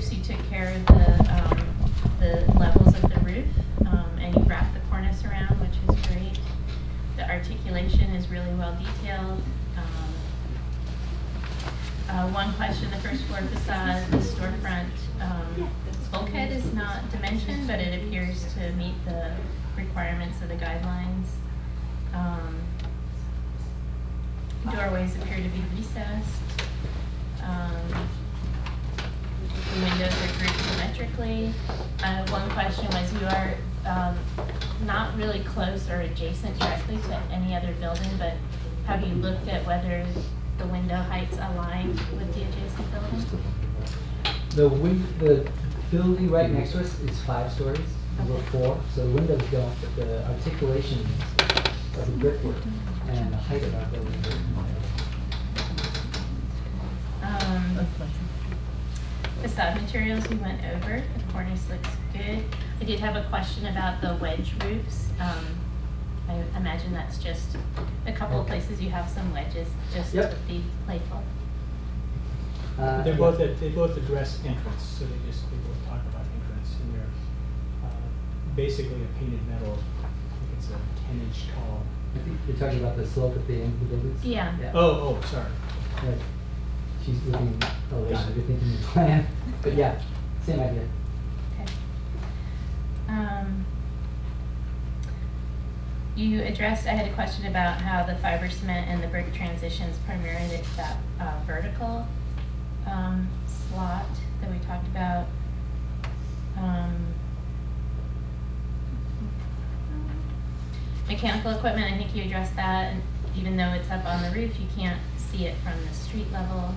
roofs, you took care of the levels of the roof, and you wrapped the cornice around, which is great. The articulation is really well detailed. One question, the first floor facade, the storefront bulkhead is not dimensioned, but it appears to meet the requirements of the guidelines. Doorways appear to be recessed. The windows are grouped symmetrically. One question was, you are not really close or adjacent directly to any other building, but have you looked at whether the window heights align with the adjacent building? The building right next to us is 5 stories, we're 4, so the windows don't, but the articulations of the brickwork and the height of our building is Facade materials we went over. The cornice looks good. I did have a question about the wedge roofs. I imagine that's just a couple of places you have some wedges, just to be playful. They both address entrance, so they both talk about entrance, and they're basically a painted metal. I think it's a 10-inch tall. I think you're talking about the slope at the end of the buildings? Yeah. Oh, sorry. Right. She's looking, oh God, you're thinking the plan. But yeah, same idea. Okay. You addressed, I had a question about how the fiber cement and the brick transitions primarily that vertical slot that we talked about. Mechanical equipment, I think you addressed that, and even though it's up on the roof, you can't see it from the street level.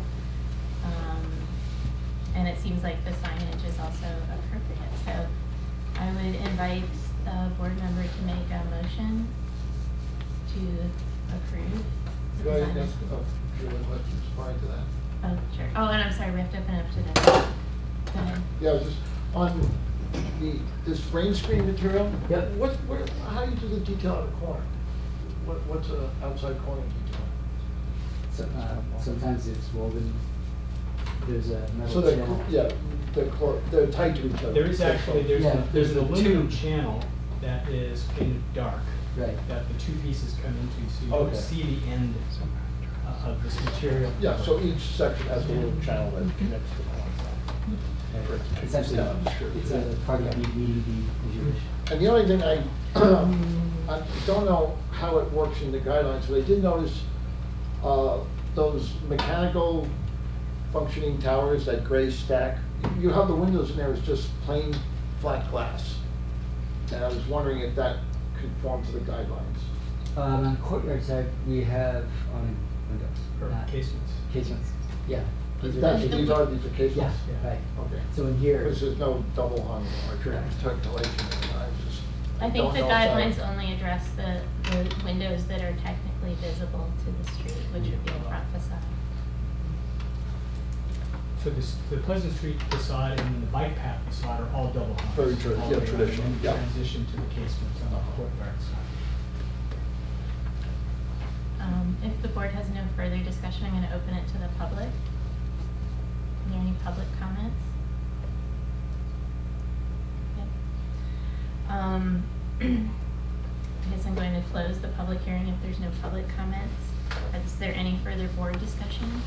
And it seems like the signage is also appropriate. So I would invite the board member to make a motion to approve. Go ahead and ask a few questions prior to that. Oh, sure. Oh, and I'm sorry, we have to open it up to the, go ahead. Yeah, just on this rain screen material. Yep. How do you do the detail at the corner? What's an outside corner detail? So, sometimes it's woven. There's a metal So channel. they're tied to each other. There is actually, there's the an aluminum two channel that is painted dark. Right. That the 2 pieces come into, so you don't Okay. see the end of this material. Yeah, so each section has a little channel that connects to the corner. Essentially, it's a part of the meeting as you wish. And the only thing I don't know how it works in the guidelines, but I did notice those mechanical functioning towers, that gray stack. You have the windows in there as just plain flat glass. And I was wondering if that conformed to the guidelines. On courtyard side, we have windows. Or casements. Casements, yeah. These are casements? Yeah, right. Okay. So in here. Because there's no double hung or Correct. articulation. I think don't the know if that- guidelines only address the windows that are technically visible to the street, which would be the front facade. So the Pleasant Street facade and the bike path facade are all double hung. Very true, All yeah, the way around, traditional, and yeah. Transition to the casements on the courtyard side. If the board has no further discussion, I'm going to open it to the public. Are there any public comments? Okay. I guess I'm going to close the public hearing if there's no public comments. Is there any further board discussion?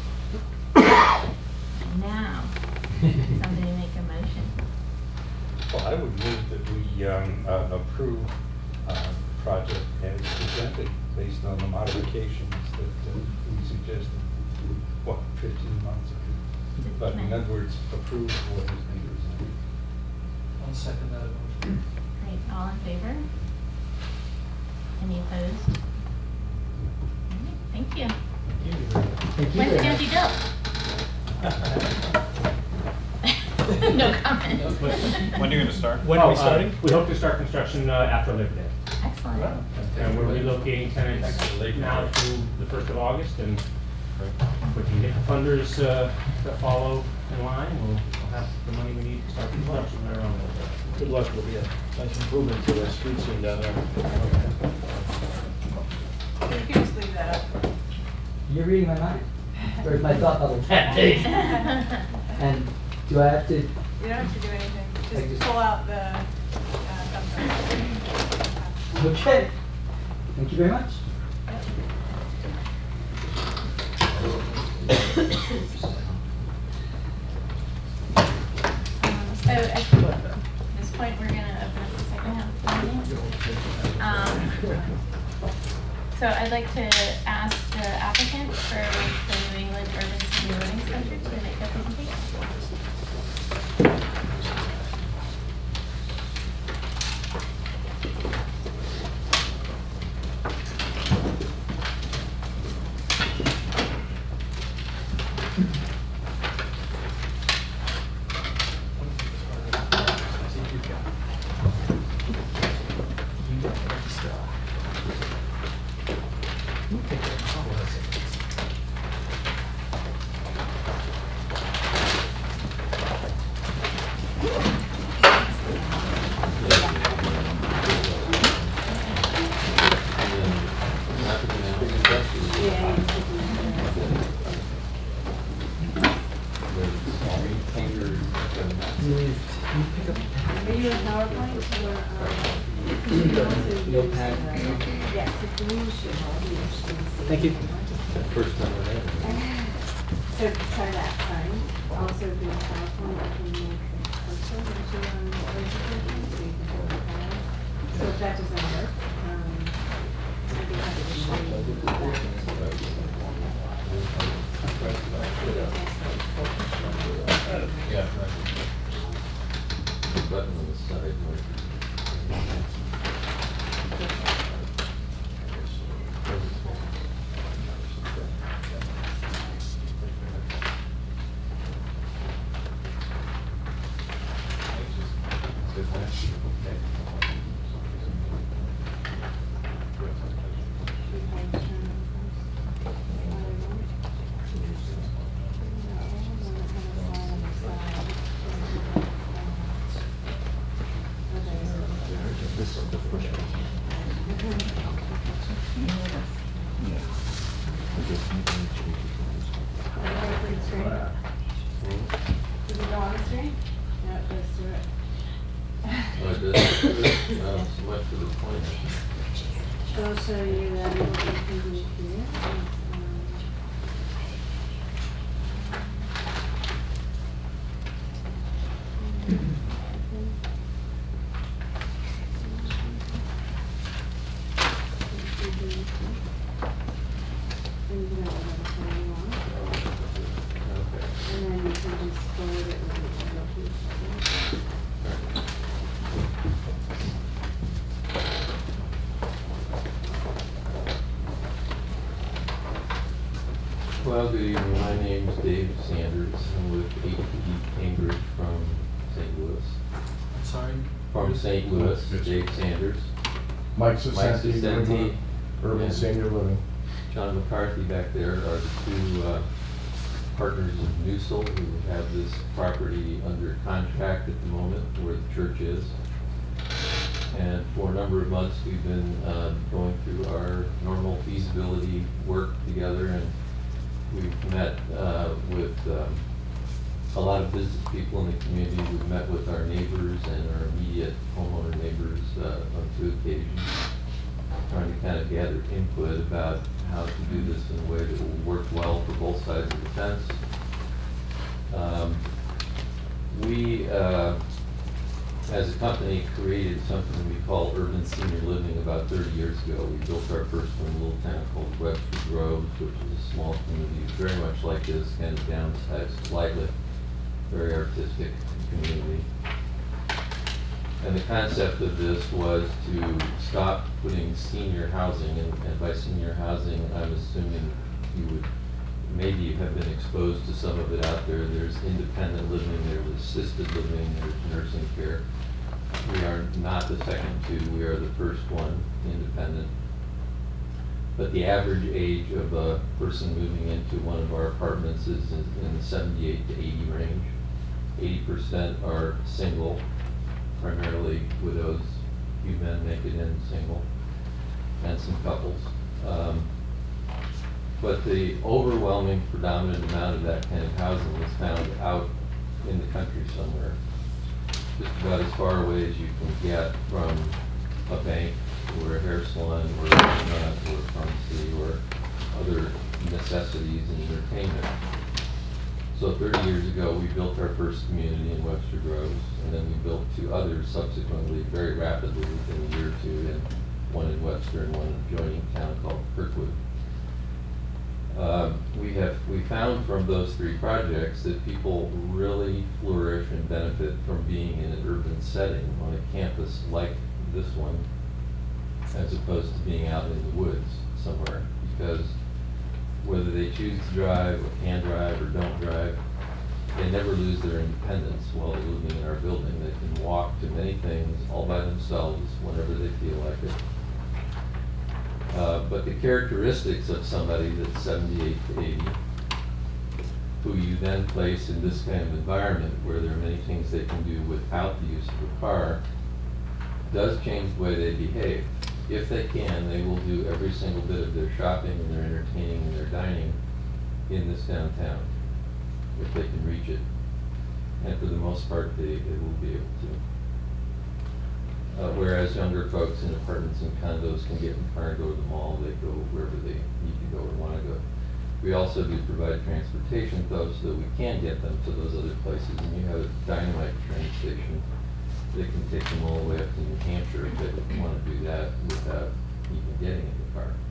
Now, somebody make a motion. Well, I would move that we approve the project as presented based on the modifications that we suggested, 15 months ago. But in other words, approve what has been presented. I'll second that motion. Great, all in favor? Any opposed? All right, thank you. Thank you When's it very gonna much. be built? No comment. When are you going to start? When are we starting? We hope to start construction after Labor Day. Excellent. And we're relocating tenants now through the 1st of August, and if we can get the funders to follow in line, we'll have the money we need to start construction there on the. Good luck, it'll be a nice improvement to the street scene down there. You can just leave that up. You're reading my mind. Or my thought bubble that big. And Do I have to, You don't have to do anything, I just just- pull out the dump truck. okay. Thank you very much. So at this point, we're gonna open up the second half of the meeting. So I'd like to ask the applicant for the New England Urban Senior Living Center to make a presentation. Are you in PowerPoint or, You'll pack. yes, if you should have, you should see. Thank you. First time I had So try that, fine. Also, if you're in PowerPoint, I can make a cursor into your presentation, so you can hold it down. So if that doesn't work, I'd be happy to show you that. Yeah. The button on the side. This is the first one. Does it go on the screen? No, it goes through it. Oh, it does? So much for the point. So I'll show you that what we can do here. And then you can just forward it with the location. Well, good evening. My name's Dave Sanders. I'm with ATD Cambridge from St. Louis. Sorry? From St. Louis, Dave Sanders. Mike Mike Sicenti, Sicenti, Urban and Senior Living. John McCarthy back there are the two partners of Newsel who have this property under contract at the moment where the church is. And for a number of months, we've been going through our normal feasibility work together, and we've met with a lot of business people in the community. We've met with our neighbors and our immediate homeowner neighbors on 2 occasions, trying to kind of gather input about how to do this in a way that will work well for both sides of the fence. We, as a company, created something we call Urban Senior Living about 30 years ago. We built our first one in a little town called Webster Groves, which is a small community, very much like this, kind of downsized slightly, very artistic community. And the concept of this was to stop putting senior housing, and by senior housing, I'm assuming you would maybe have been exposed to some of it out there. There's independent living, there's assisted living, there's nursing care. We are not the second two, we are the first one, independent. But the average age of a person moving into one of our apartments is in the 78 to 80 range. 80% are single, primarily widows, few men make it in single, and some couples. But the overwhelming predominant amount of that kind of housing is found out in the country somewhere, just about as far away as you can get from a bank or a hair salon or a restaurant or a pharmacy or other necessities and entertainment. So 30 years ago, we built our first community in Webster Groves, and then we built 2 others subsequently, very rapidly within a year or 2, and one in Webster and one in an adjoining town called Kirkwood. We found from those 3 projects that people really flourish and benefit from being in an urban setting on a campus like this one, as opposed to being out in the woods somewhere, because whether they choose to drive or can drive or don't drive, they never lose their independence while they're living in our building. They can walk to many things all by themselves whenever they feel like it. But the characteristics of somebody that's 78 to 80, who you then place in this kind of environment where there are many things they can do without the use of a car, does change the way they behave. If they can, they will do every single bit of their shopping and their entertaining and their dining in this downtown, if they can reach it. And for the most part, they will be able to. Whereas younger folks in apartments and condos can get in the car and go to the mall, they go wherever they need to go or want to go. We also do provide transportation, though, so that we can get them to those other places. And you have a dynamite train station that can take them all the way up to New Hampshire if they want to do that without even getting in the car.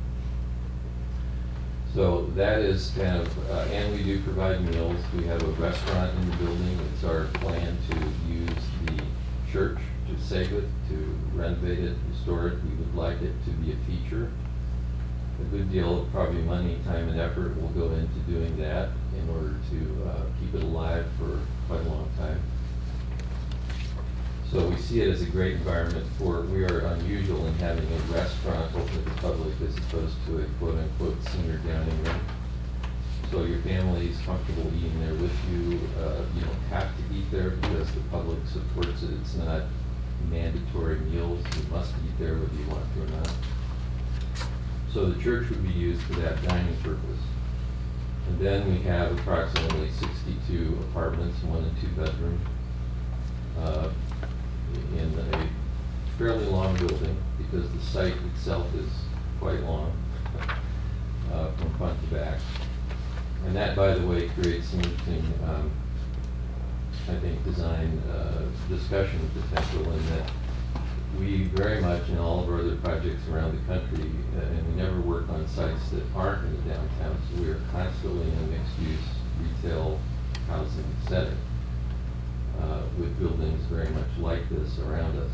So that is kind of, and we do provide meals. We have a restaurant in the building. It's our plan to use the church, to save it, to renovate it, restore it. We would like it to be a feature. A good deal of probably money, time, and effort will go into doing that in order to keep it alive for quite a long time. So we see it as a great environment for, we are unusual in having a restaurant open to the public as opposed to a quote-unquote senior dining room. So your family is comfortable eating there with you. You don't have to eat there because the public supports it. It's not mandatory meals. You must eat there whether you want to or not. So the church would be used for that dining purpose. And then we have approximately 62 apartments, 1 and 2 bedroom, in a fairly long building because the site itself is quite long from front to back. And that, by the way, creates some interesting, I think, design discussion potential in that we very much in all of our other projects around the country, and we never work on sites that aren't in the downtown, so we are constantly in a mixed-use retail housing setting with buildings very much like this around us.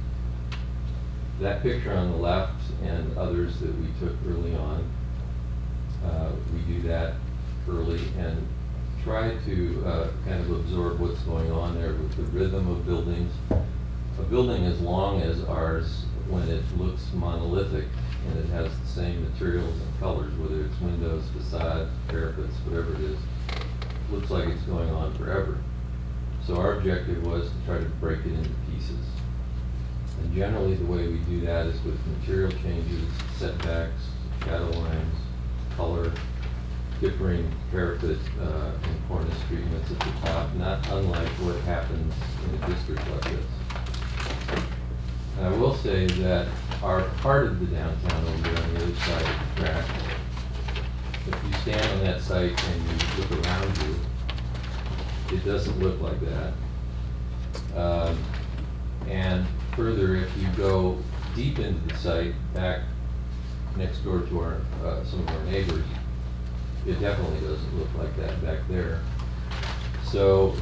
That picture on the left and others that we took early on, we do that early and try to kind of absorb what's going on there with the rhythm of buildings. A building as long as ours, when it looks monolithic and it has the same materials and colors, whether it's windows, facade, parapets, whatever it is, looks like it's going on forever. So our objective was to try to break it into pieces. And generally the way we do that is with material changes, setbacks, shadow lines, color, differing parapet and cornice treatments at the top, not unlike what happens in a district like this. And I will say that our part of the downtown over there on the other side of the track, if you stand on that site and you look around you, it doesn't look like that. And further, if you go deep into the site, back next door to our some of our neighbors, it definitely doesn't look like that back there. So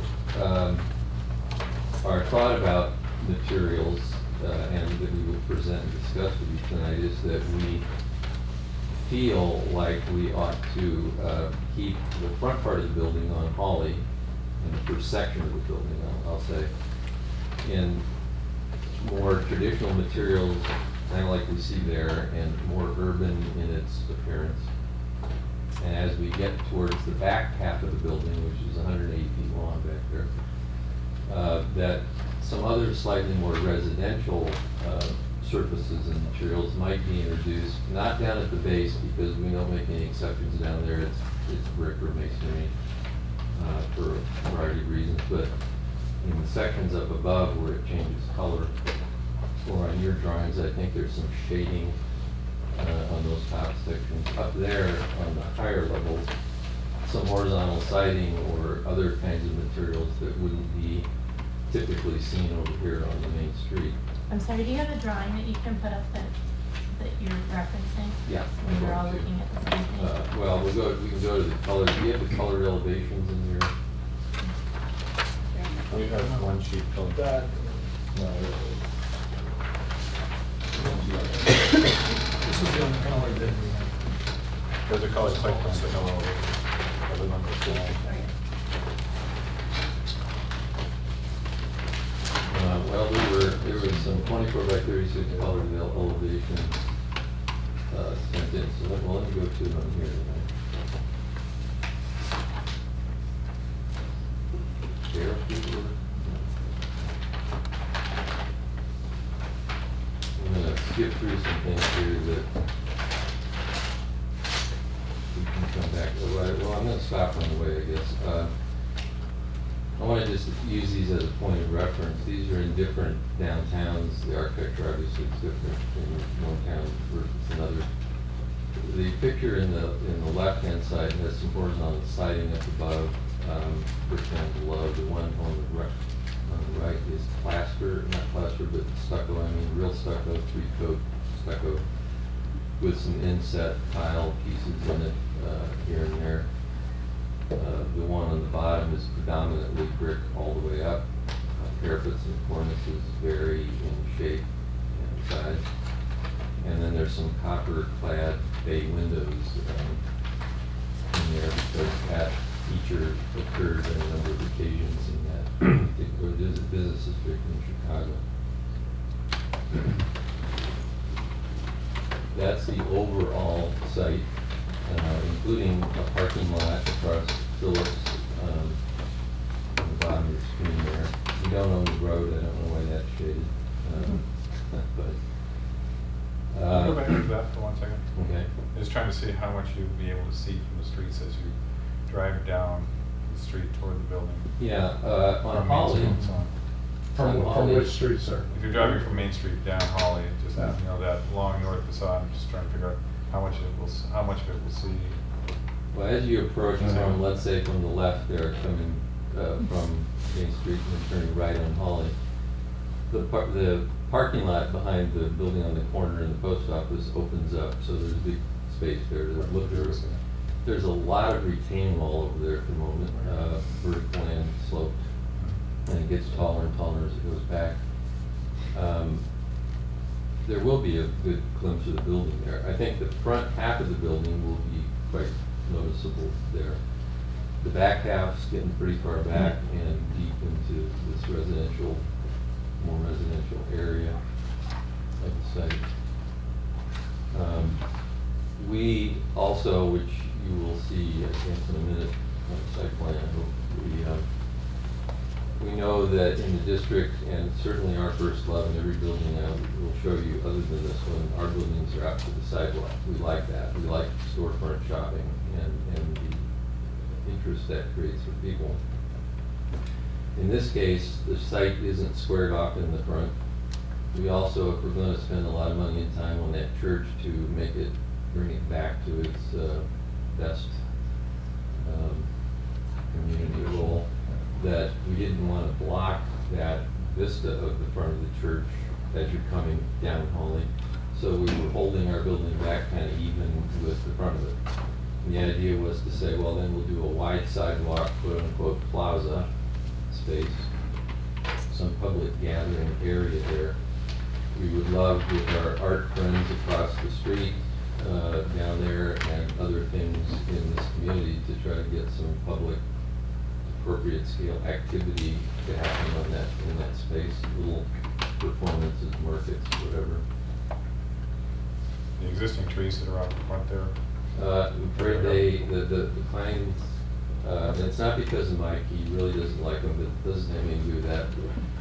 our thought about materials and that we will present and discuss with you tonight is that we feel like we ought to keep the front part of the building on Hawley, and the first section of the building, I'll say, in more traditional materials, kind of like we see there, and more urban in its appearance. And as we get towards the back half of the building, which is 180 feet long back there, that some other slightly more residential surfaces and materials might be introduced, not down at the base because we don't make any exceptions down there, it's brick or masonry, for a variety of reasons, but in the sections up above where it changes color, or on your drawings, I think there's some shading on those top sections. Up there on the higher levels, some horizontal siding or other kinds of materials that wouldn't be typically seen over here on the main street. I'm sorry, do you have a drawing that you can put up that you're referencing? Yeah. When we're all looking at the same thing? Well, we can go to the color. Do you have the color elevations in your? We have one sheet called That, This is the only color that we have. There's a color site plan, but no other numbers below. Well, there was some 24 by 36 color elevations sent in. So let me go to them here tonight. There, people. I'm going to skip through some things here that we can come back to. Well, I'm going to stop on the way, I guess. I want to just use these as a point of reference. These are in different downtowns. The architecture obviously is different in one town versus another. The picture in the left-hand side has some horizontal siding up above, brick down below. The one on the right is plaster, not plaster, but stucco. I mean real stucco, 3-coat stucco, with some inset tile pieces in it here and there. The one on the bottom is predominantly brick all the way up. Parapets and cornices vary in shape and size. And then there's some copper-clad bay windows in there because that feature occurred on a number of occasions in that particular business district in Chicago. That's the overall site. Including a parking lot across Phillips on the bottom of the screen there. We don't own the road, I don't know why that's shaded. Go back to that for 1 second. Okay. I was trying to see how much you'd be able to see from the streets as you drive down the street toward the building. Yeah, on From Holly. Main Street and so on. from which street, sir? If you're driving from Main Street down Holly, just that long north facade, I'm just trying to figure out how much of it we'll see. Well, as you approach from, let's say from the left there, coming from Main Street and turning right on Holly, the parking lot behind the building on the corner in the post office opens up, so there's a big space there. There's a lot of retaining wall over there at the moment, vertical and sloped, and it gets taller and taller as it goes back. There will be a good glimpse of the building there. I think the front half of the building will be quite noticeable there. The back half's getting pretty far back and deep into this more residential area of the site. We also, which you will see, I think, in a minute on the site plan, I hope, we know that in the district, and certainly our first love in every building now, we'll show you, other than this one, our buildings are out to the sidewalk. We like that. We like storefront shopping and the interest that creates for people. In this case, the site isn't squared off in the front. We also, if we're going to spend a lot of money and time on that church to bring it back to its best community role, that we didn't want to block that vista of the front of the church as you're coming down Holly. So we were holding our building back kind of even with the front of it. And the idea was to say, well, then we'll do a wide sidewalk, quote unquote, plaza space, some public gathering area there. We would love with our art friends across the street down there and other things in this community to try to get some public appropriate scale activity to happen in that space, little performances, markets, whatever. The existing trees that are out in front there. I'm afraid the pines, and it's not because of Mike, he really doesn't like them, but it doesn't have anything to do with that.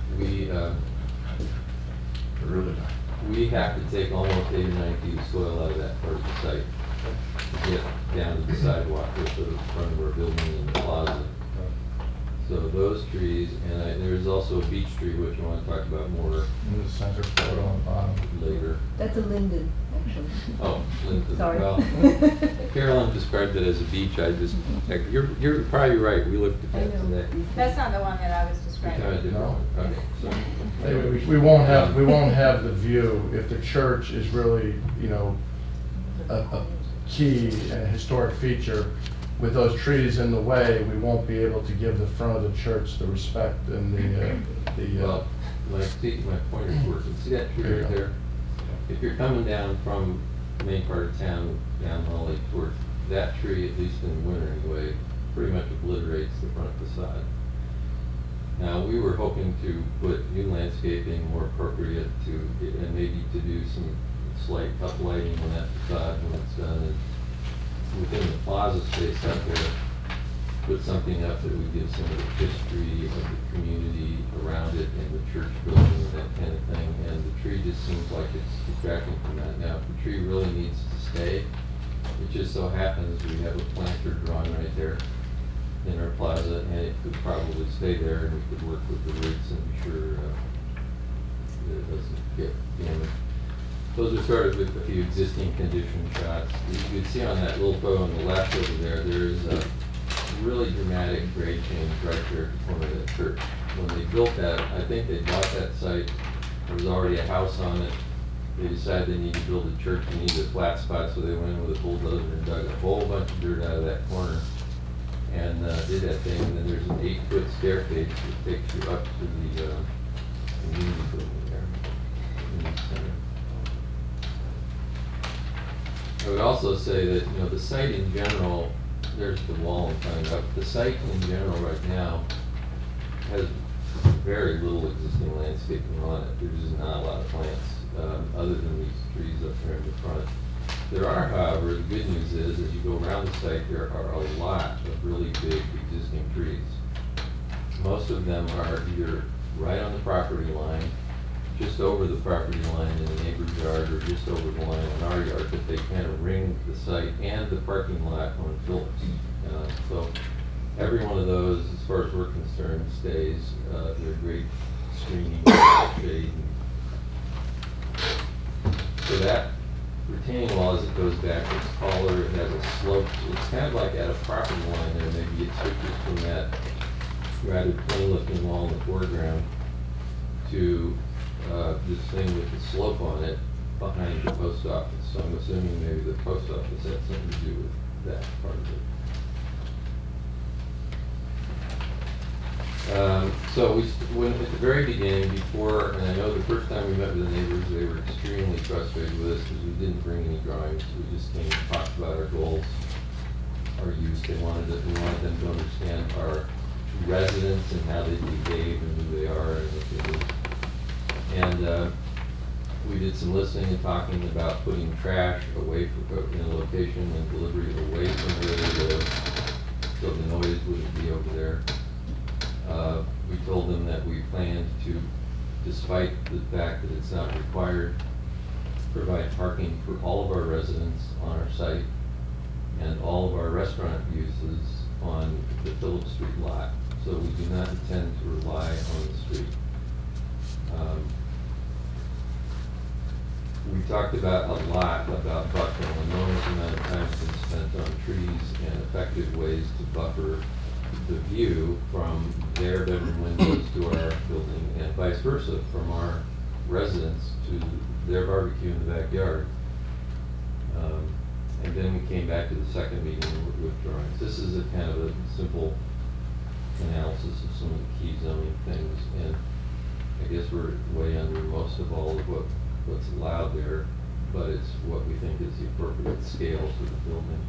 We have to take almost 8 or 9 feet of soil out of that part of the site to get down to the sidewalk with the front of our building and the plaza. So those trees, and there's also a beech tree, which I want to talk about more In the center photo on the bottom. later. That's a linden, actually. Oh, Lincoln. Sorry. Well, Carolyn described it as a beech. You're probably right. We looked at that today. That's not the one that I was We describing. kind of did wrong. Okay, so. Anyway, we won't have the view if the church is really, you know, a key and a historic feature. With those trees in the way, we won't be able to give the front of the church the respect and Well, my pointer's working. See that tree There you right go. there? If you're coming down from the main part of town, down Holly, towards that tree, at least in the winter anyway, pretty much obliterates the front facade. Now, we were hoping to put new landscaping more appropriate to, and maybe to do some slight uplighting on that facade when it's done. And within the plaza space out there, put something up that would give some of the history of the community around it and the church building and that kind of thing. And the tree just seems like it's detracting from that. Now, if the tree really needs to stay, it just so happens we have a planter drawn right there in our plaza, and it could probably stay there, and we could work with the roots and be sure that it doesn't get damaged. Those are sort of a few existing condition shots. You can see on that little photo on the left over there, there's a really dramatic grade change right there at the corner of that church. When they built that, I think they bought that site, there was already a house on it. They decided they needed to build a church and needed a flat spot, so they went in with a bulldozer and dug a whole bunch of dirt out of that corner and did that thing. And then there's an 8-foot staircase that takes you up to the community building there in the center. I would also say that, you know, the site in general, there's the wall I'm talking about, the site in general right now has very little existing landscaping on it. There's just not a lot of plants, other than these trees up there in the front. There are, however, the good news is, as you go around the site, there are a lot of really big existing trees. Most of them are either right on the property line, just over the property line in the neighbor's yard, or just over the line in our yard, but they kind of ring the site and the parking lot on Phillips. So every one of those, as far as we're concerned, stays. They're great screening, shade. So that retaining wall, as it goes back, it's taller, it has a slope. It's kind of like at a property line there, maybe it switches from that rather plain looking wall in the foreground to this thing with the slope on it behind the post office. So I'm assuming maybe the post office had something to do with that part of it. So when at the very beginning, before, and I know the first time we met with the neighbors, they were extremely frustrated with us because we didn't bring any drawings. We just came and talked about our goals, our use. We wanted them to understand our residents and how they behave and who they are and what they do. And we did some listening and talking about putting trash away from in a location and delivery away from where they live, so the noise wouldn't be over there. We told them that we planned to, despite the fact that it's not required, provide parking for all of our residents on our site and all of our restaurant uses on the Phillips Street lot. So we do not intend to rely on the street. We talked about a lot about buffering. An enormous amount of time has been spent on trees and effective ways to buffer the view from their bedroom windows to our building and vice versa, from our residents to their barbecue in the backyard. And then we came back to the second meeting with drawings. This is a kind of a simple analysis of some of the key zoning things, and I guess we're way under most of all of what's allowed there, but it's what we think is the appropriate scale for the building.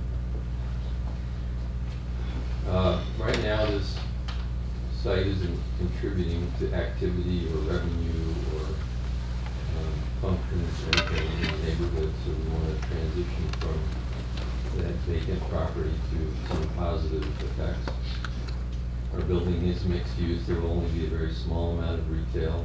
Right now, this site isn't contributing to activity or revenue or functions or anything in the neighborhood, so we want to transition from that vacant property to some positive effects. Our building is mixed use. There will only be a very small amount of retail.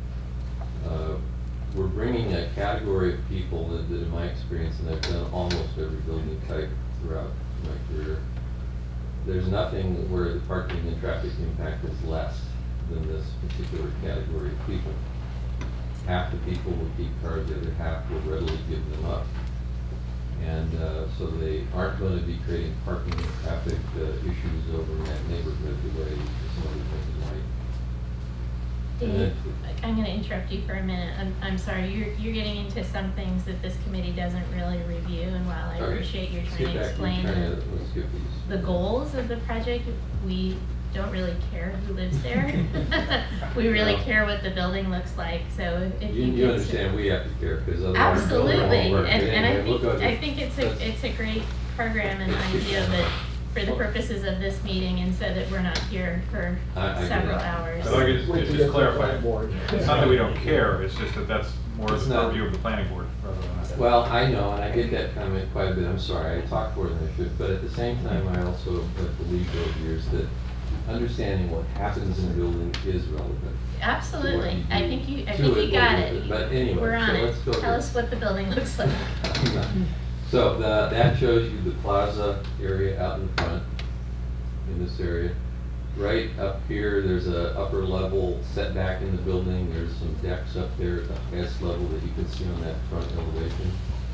We're bringing a category of people that in my experience, and I've done almost every building type throughout my career, there's nothing where the parking and traffic impact is less than this particular category of people. Half the people will keep cars, the other half will readily give them up. And so they aren't going to be creating parking and traffic issues over in that neighborhood the way some other things might. Dave, I'm going to interrupt you for a minute. I'm sorry, you're getting into some things that this committee doesn't really review, and while I appreciate you're trying to explain the goals of the project, we don't really care who lives there. We really care what the building looks like, so if you understand, we have to care, because otherwise absolutely, it won't work. and Anyway, I think it's a great program and idea, but for the purposes of this meeting, and so that we're not here for several hours. But like it's just clarify, it's not that we don't care, it's just that that's more of the purview of the planning board rather than that. Well, I know, and I get that comment quite a bit, I'm sorry, I talk more than I should, but at the same time, I also have believed over the years that understanding what happens in a building is relevant. Absolutely, I think you got it. But anyway, we're on so it. let's go Tell there. us what the building looks like. So that shows you the plaza area out in front, in this area. Right up here, there's a upper level setback in the building. There's some decks up there at the highest level that you can see on that front elevation.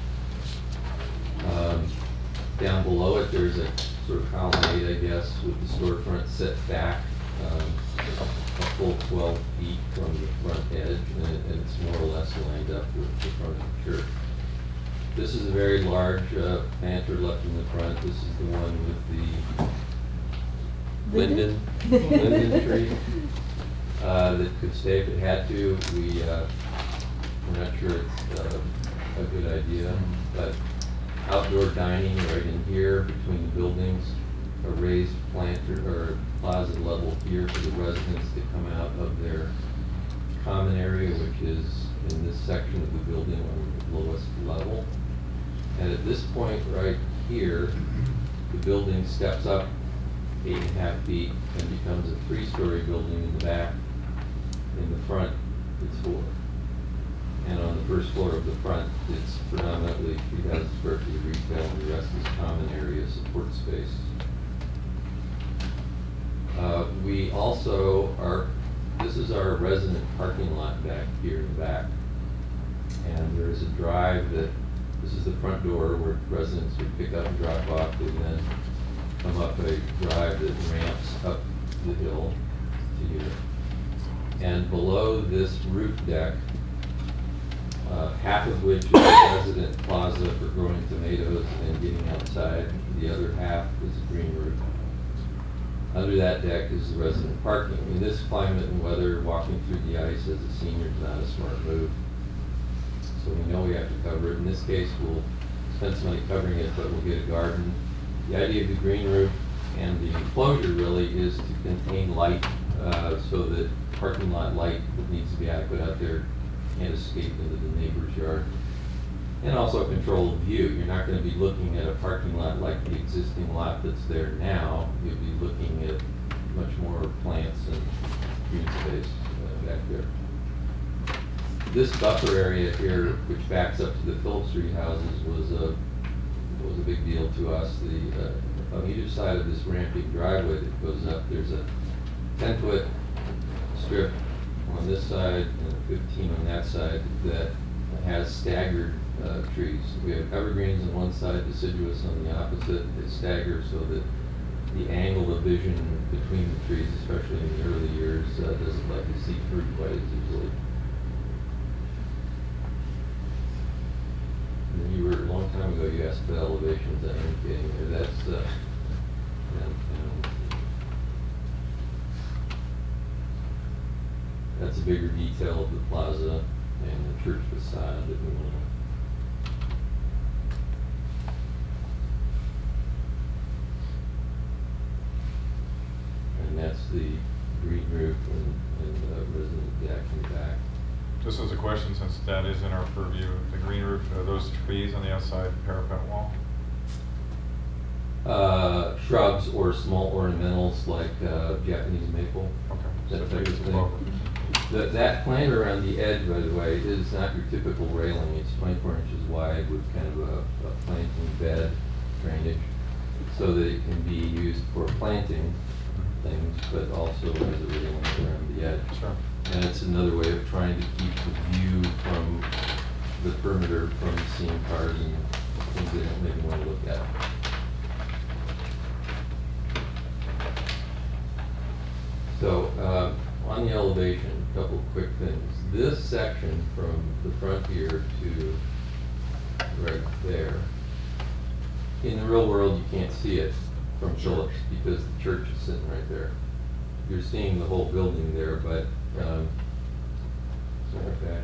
Down below it, there's a sort of colonnade, I guess, with the storefront set back a full 12 feet from the front edge, and it's more or less lined up with the front of the church. This is a very large pantry left in the front. This is the one with the linden tree that could stay if it had to. We're not sure it's a good idea, but outdoor dining right in here between the buildings, a raised planter or plaza level here for the residents to come out of their common area, which is in this section of the building on the lowest level. And at this point right here, the building steps up 8.5 feet and becomes a 3-story building in the back. In the front, it's 4. And on the first floor of the front, it's predominantly 3,000 square feet of retail, and the rest is common area support space. We also this is our resident parking lot back here in the back. And there is a drive this is the front door where residents would pick up and drop off. They then come up a drive that ramps up the hill to here. And below this roof deck, half of which is a resident plaza for growing tomatoes and getting outside. The other half is a green roof. Under that deck is the resident parking. In this climate and weather, walking through the ice as a senior is not a smart move. So we know we have to cover it. In this case, we'll spend some money covering it, but we'll get a garden. The idea of the green roof and the enclosure really is to contain light so that parking lot light that needs to be adequate out there can't escape into the neighbor's yard. And also control view. You're not going to be looking at a parking lot like the existing lot that's there now. You'll be looking at much more plants and green space back there. This buffer area here, which backs up to the Phillips Street houses, was a big deal to us. On either side of this ramping driveway that goes up, there's a 10-foot strip on this side and a 15 on that side that has staggered trees. We have evergreens on one side, deciduous on the opposite. It's staggered so that the angle of vision between the trees, especially in the early years, doesn't let you see through quite as easily. And you were, a long time ago, you asked about elevations. I am getting there. That's, that's a bigger detail of the plaza and the church facade that we want to. And that's the green roof and resident deck in the back. Just as a question, since that is in our purview, the green roof, are those trees on the outside parapet wall? Shrubs or small ornamentals like Japanese maple. Okay. That type of thing. That planter around the edge, by the way, is not your typical railing. It's 24 inches wide with kind of a planting bed drainage so that it can be used for planting. planting things, but also as a railing around the edge. Sure. And it's another way of trying to keep the view from the perimeter from seeing cars and things they don't maybe want to look at. So on the elevation, a couple quick things. This section from the front here to right there, in the real world you can't see it from Phillips because the church is sitting right there. You're seeing the whole building there, but sorry, back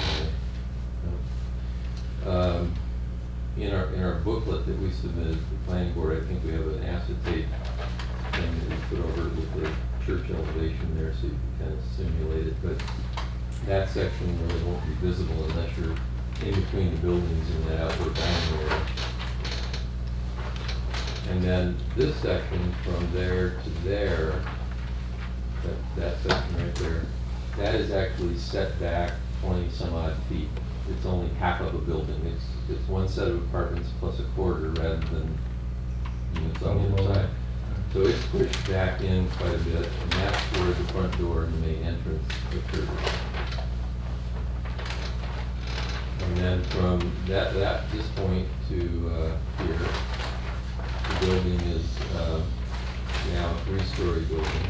to, in our booklet that we submitted to the planning board, I think we have an acetate thing that we put over with the church elevation there, so you can kind of simulate it. But that section really won't be visible unless you're in between the buildings in that outdoor dining area. And then this section from there to there, that section right there, that is actually set back 20 some odd feet. It's only half of a building. It's one set of apartments plus a quarter rather than units on the other side. So it's pushed back in quite a bit, and that's where the front door and the main entrance occurs. And then from this point to here, the building is now a 3-story building.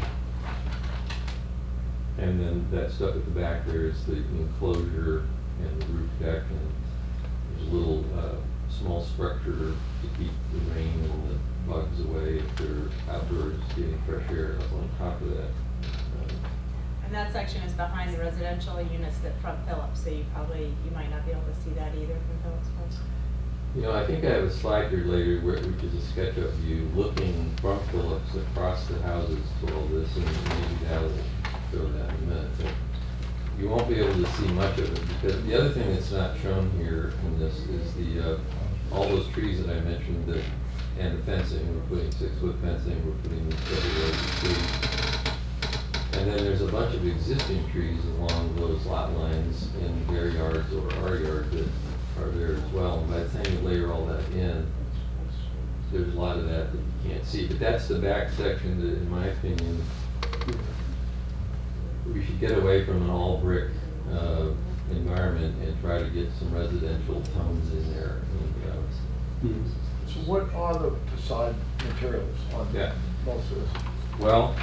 And then that stuff at the back there is the enclosure and the roof deck, and there's a little small structure to keep the rain and the bugs away if they're outdoors getting fresh air up on top of that. And that section is behind the residential units that front Phillips, so you might not be able to see that either from Phillips Point. You know, I think I have a slide here later which is a SketchUp view looking from Phillips across the houses to all this, and maybe that'll show that in a minute. But you won't be able to see much of it because the other thing that's not shown here in this is the all those trees that I mentioned and the fencing. We're putting 6-foot fencing. We're putting several rows of trees. And then there's a bunch of existing trees along those lot lines in their yards or our yard that are there as well. And by the time you layer all that in, there's a lot of that you can't see. But that's the back section that, in my opinion, we should get away from an all brick environment and try to get some residential tones in there. So what are the facade materials on most of this? Well,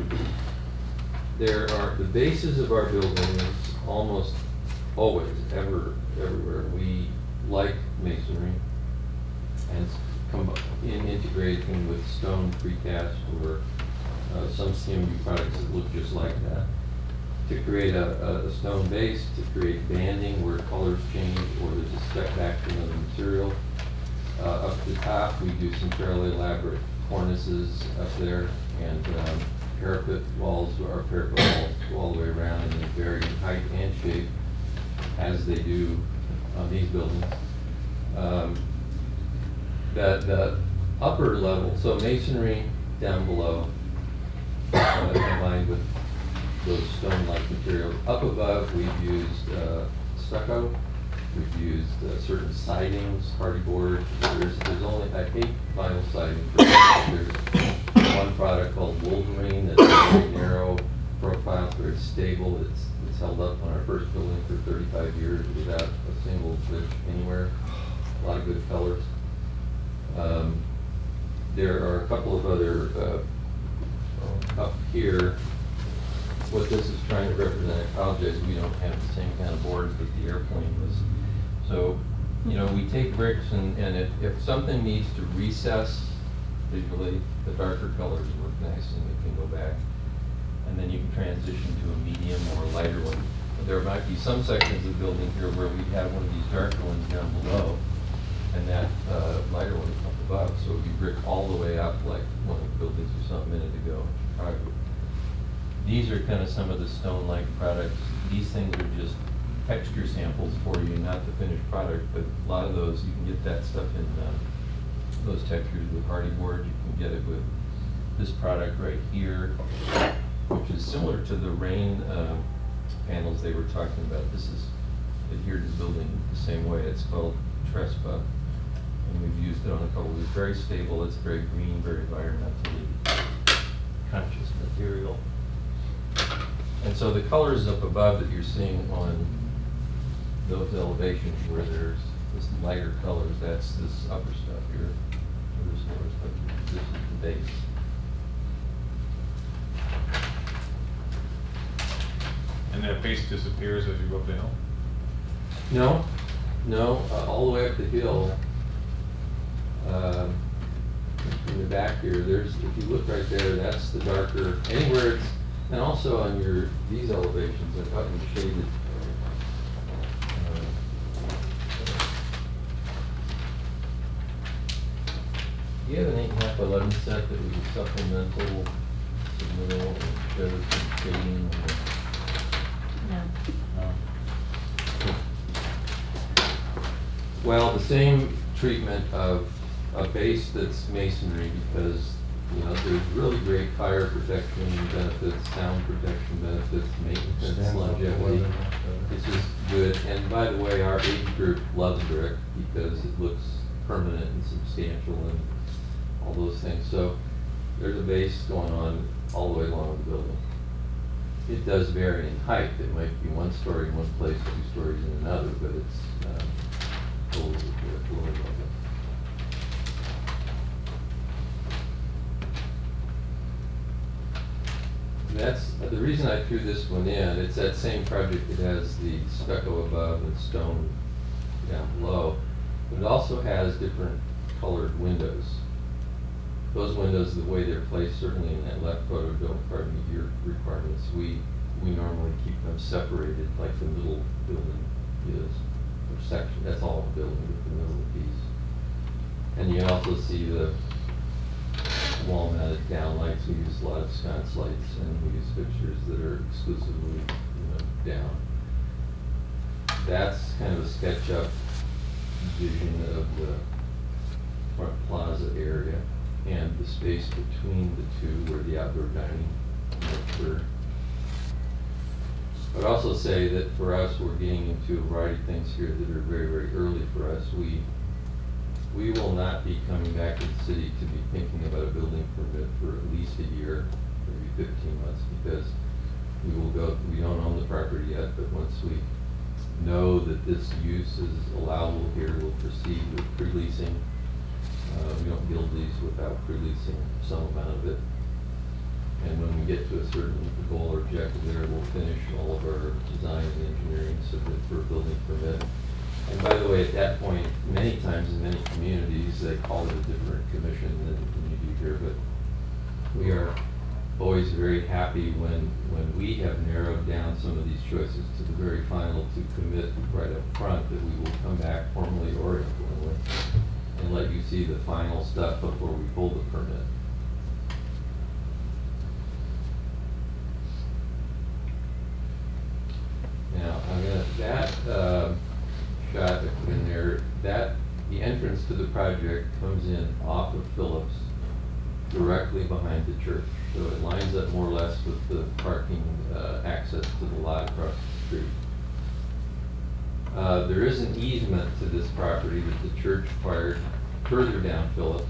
there are the bases of our buildings almost always, everywhere. We like masonry and integrating with stone precast or some CMU products that look just like that. To create a stone base, to create banding where colors change or there's a step back to another material. Up the top, we do some fairly elaborate cornices up there, and parapet walls or parapet walls all the way around, and they vary in height and shape as they do on these buildings. The upper level, so masonry down below, combined with those stone-like materials. Up above, we've used stucco. We've used certain sidings, hardy board. There's only, I hate vinyl siding. There's one product called Wolverine that's very narrow profile, very stable. It's held up on our first building for 35 years without a single glitch anywhere. A lot of good colors. There are a couple of other up here. What this is trying to represent, I apologize, we don't have the same kind of boards that the airplane was. So, you know, we take bricks and if something needs to recess visually, the darker colors work nice and it can go back. And then you can transition to a medium or a lighter one. There might be some sections of the building here where we have one of these darker ones down below and that lighter one up above. So it would be brick all the way up like one of the buildings we saw a minute ago in Chicago. These are kind of some of the stone-like products. These things are just texture samples for you, not the finished product, but a lot of those, you can get that stuff in those textures with hardy board. You can get it with this product right here, which is similar to the rain panels they were talking about. This is adhered to the building the same way. It's called Trespa, and we've used it on a couple. It's very stable, it's very green, very environmentally so the colors up above that you're seeing on those elevations where there's this lighter colors, that's this upper stuff here. This lower stuff. This is the base. And that base disappears as you go up the hill? No, no, all the way up the hill, in the back here, there's, if you look right there, that's the darker, anywhere it's, and also on your, these elevations, I've got them shaded. Do you have an 8.5 by 11 set that was a supplemental submittal and showed some shading? No. Well, the same treatment of a base that's masonry, because, you know, there's really great fire protection benefits, sound protection benefits, maintenance, longevity. It's just good. And by the way, our age group loves brick because it looks permanent and substantial and all those things. So there's a base going on all the way along the building. It does vary in height. It might be 1 story in one place, 2 stories in another, but it's a little above it. That's the reason I threw this one in. It's that same project that has the stucco above and stone down below, but it also has different colored windows. Those windows, the way they're placed, certainly in that left photo, don't quite meet your requirements. We normally keep them separated, like the middle building is, or section. That's all the building with the middle piece. And you also see the wall-mounted downlights. We use a lot of sconce lights, and we use fixtures that are exclusively, down. That's kind of a SketchUp vision of the front plaza area and the space between the two where the outdoor dining occur. I'd also say that for us, we're getting into a variety of things here that are very, very early for us. We will not be coming back to the city to be thinking about a building permit for at least a year, maybe 15 months, because we don't own the property yet, but once we know that this use is allowable here, we'll proceed with pre-leasing. We don't build these without pre-leasing some amount of it. And when we get to a certain goal or objective there, we'll finish all of our design and engineering, submit for a building permit. And by the way, at that point, many times in many communities, they call it a different commission than you do here, but we are always very happy when we have narrowed down some of these choices to the very final to commit right up front that we will come back formally or informally and let you see the final stuff before we pull the permit. Now, that shot that put in there, the entrance to the project comes in off of Phillips, directly behind the church. So it lines up more or less with the parking access to the lot across the street. There is an easement to this property that the church acquired further down Phillips.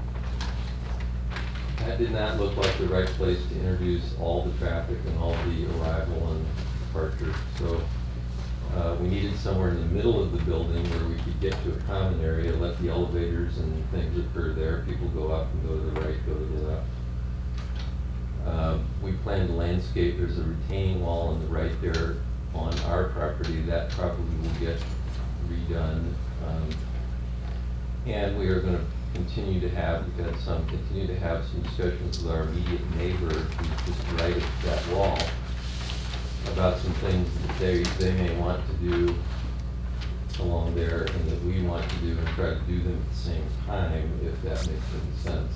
That did not look like the right place to introduce all the traffic and all the arrival and departure. So we needed somewhere in the middle of the building where we could get to a common area, let the elevators and things occur there. People go up and go to the right, go to the left. We plan to landscape. There's a retaining wall on the right there on our property. That probably will get redone. And we are going to continue to have some discussions with our immediate neighbor who's just right at that wall about some things that they may want to do along there and that we want to do, and try to do them at the same time, if that makes any sense.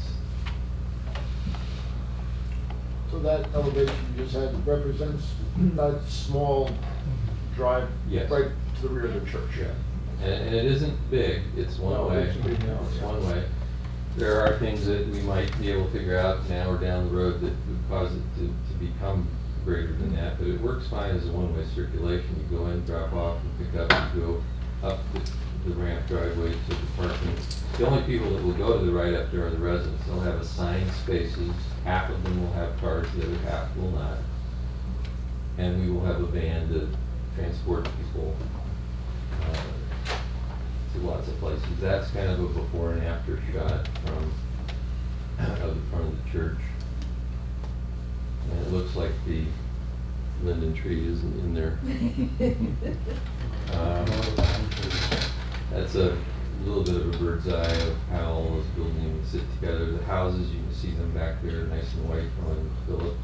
So that elevation you just had represents that small drive Yes. right to the rear of the church. Yeah. And it isn't big, it's one No, way. it's big now, It's yeah. one way. There are things that we might be able to figure out now or down the road that would cause it to become greater than that, but it works fine as a one-way circulation. You go in, drop off, and pick up, and go up the ramp driveway to the parking. The only people that will go to the right up there are the residents. They'll have assigned spaces. Half of them will have cars, the other half will not. and we will have a van to transport people to lots of places. That's kind of a before and after shot from of the front of the church. And it looks like the linden tree isn't in there. That's a little bit of a bird's eye of how all those buildings sit together. The houses, you can see them back there, nice and white on Phillips.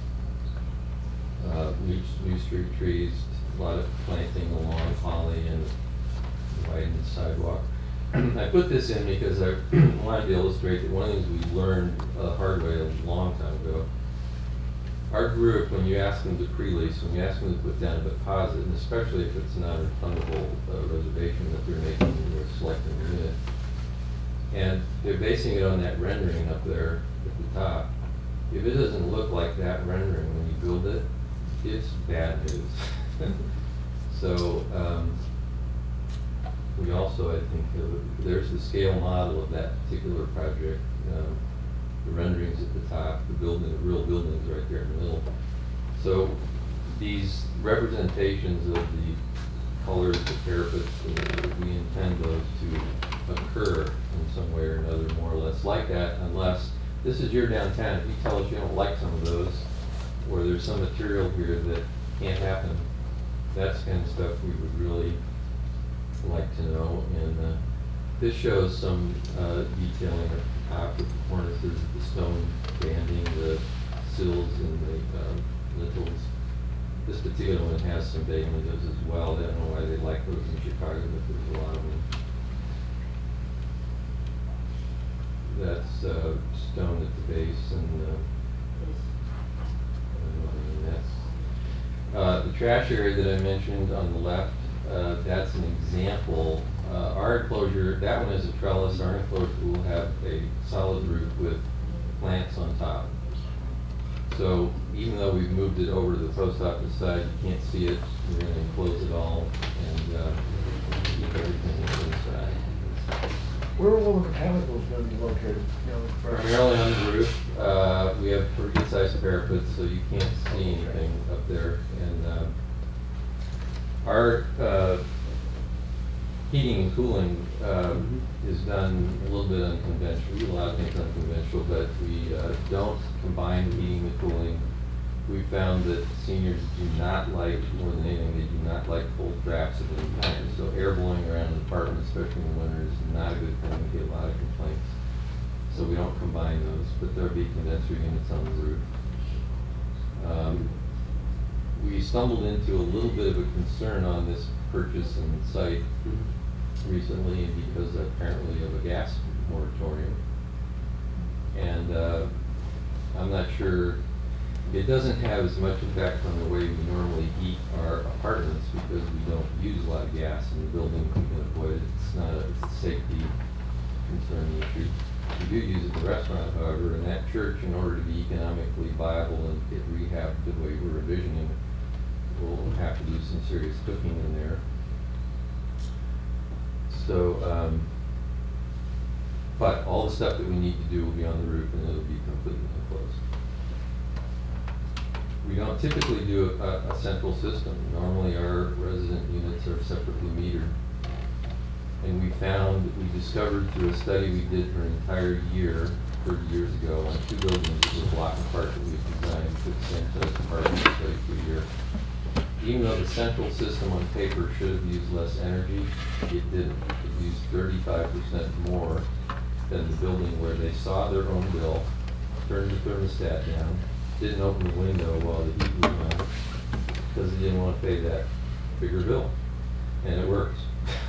New street trees, a lot of planting along Holly and widened sidewalk. I put this in because I wanted to illustrate that one of the things we learned the hard way a long time ago. Our group, when you ask them to pre-lease, when you ask them to put down a deposit, and especially if it's not a refundable reservation that they're making, they're selecting a unit, and they're basing it on that rendering up there at the top. If it doesn't look like that rendering when you build it, it's bad news. So we also, I think, there's the scale model of that particular project. The renderings at the top, the building, the real buildings right there in the middle. So these representations of the colors, the parapets, we intend those to occur in some way or another, more or less like that, unless this is your downtown. If you tell us you don't like some of those, or there's some material here that can't happen, that's the kind of stuff we would really like to know. And this shows some detailing at the top with the cornices, the stone banding, the sills, and the lintels. This particular one has some bay windows as well. I don't know why they like those in Chicago, but there's a lot of them. That's stone at the base, and that's the trash area that I mentioned on the left. That's an example. Our enclosure, that one is a trellis. Our enclosure will have a solid roof with plants on top. So even though we've moved it over to the post office side, you can't see it. We're going to enclose it all and keep everything inside. Where are all the mechanicals going to be located? Primarily on the roof. We have pretty good sized parapets, so you can't see anything up there. And our heating and cooling is done a little bit unconventional. We do a lot of things unconventional, but we don't combine the heating and cooling. We found that seniors do not like, more than anything, they do not like cold drafts of any kind. So air blowing around an apartment, especially in the winter, is not a good thing. We get a lot of complaints. So we don't combine those, but there'll be condenser units on the roof. We stumbled into a little bit of a concern on this purchase and site recently because apparently of a gas moratorium. And I'm not sure, it doesn't have as much impact on the way we normally heat our apartments because we don't use a lot of gas in the building. We can avoid it. It's not it's a safety concern issue. We do use it in the restaurant, however, and that church, in order to be economically viable and get rehabbed the way we're envisioning, we'll have to do some serious cooking in there. So, but all the stuff that we need to do will be on the roof and it'll be completely enclosed. We don't typically do a central system. Normally our resident units are separately metered. And we found, we discovered through a study we did for an entire year, 30 years ago, on 2 buildings that were block apart that we designed for the same size apartment study for a year. Even though the central system on paper should have used less energy, it didn't. It used 35% more than the building where they saw their own bill, turned the thermostat down, didn't open the window while the heat was on, because they didn't want to pay that bigger bill. And it works.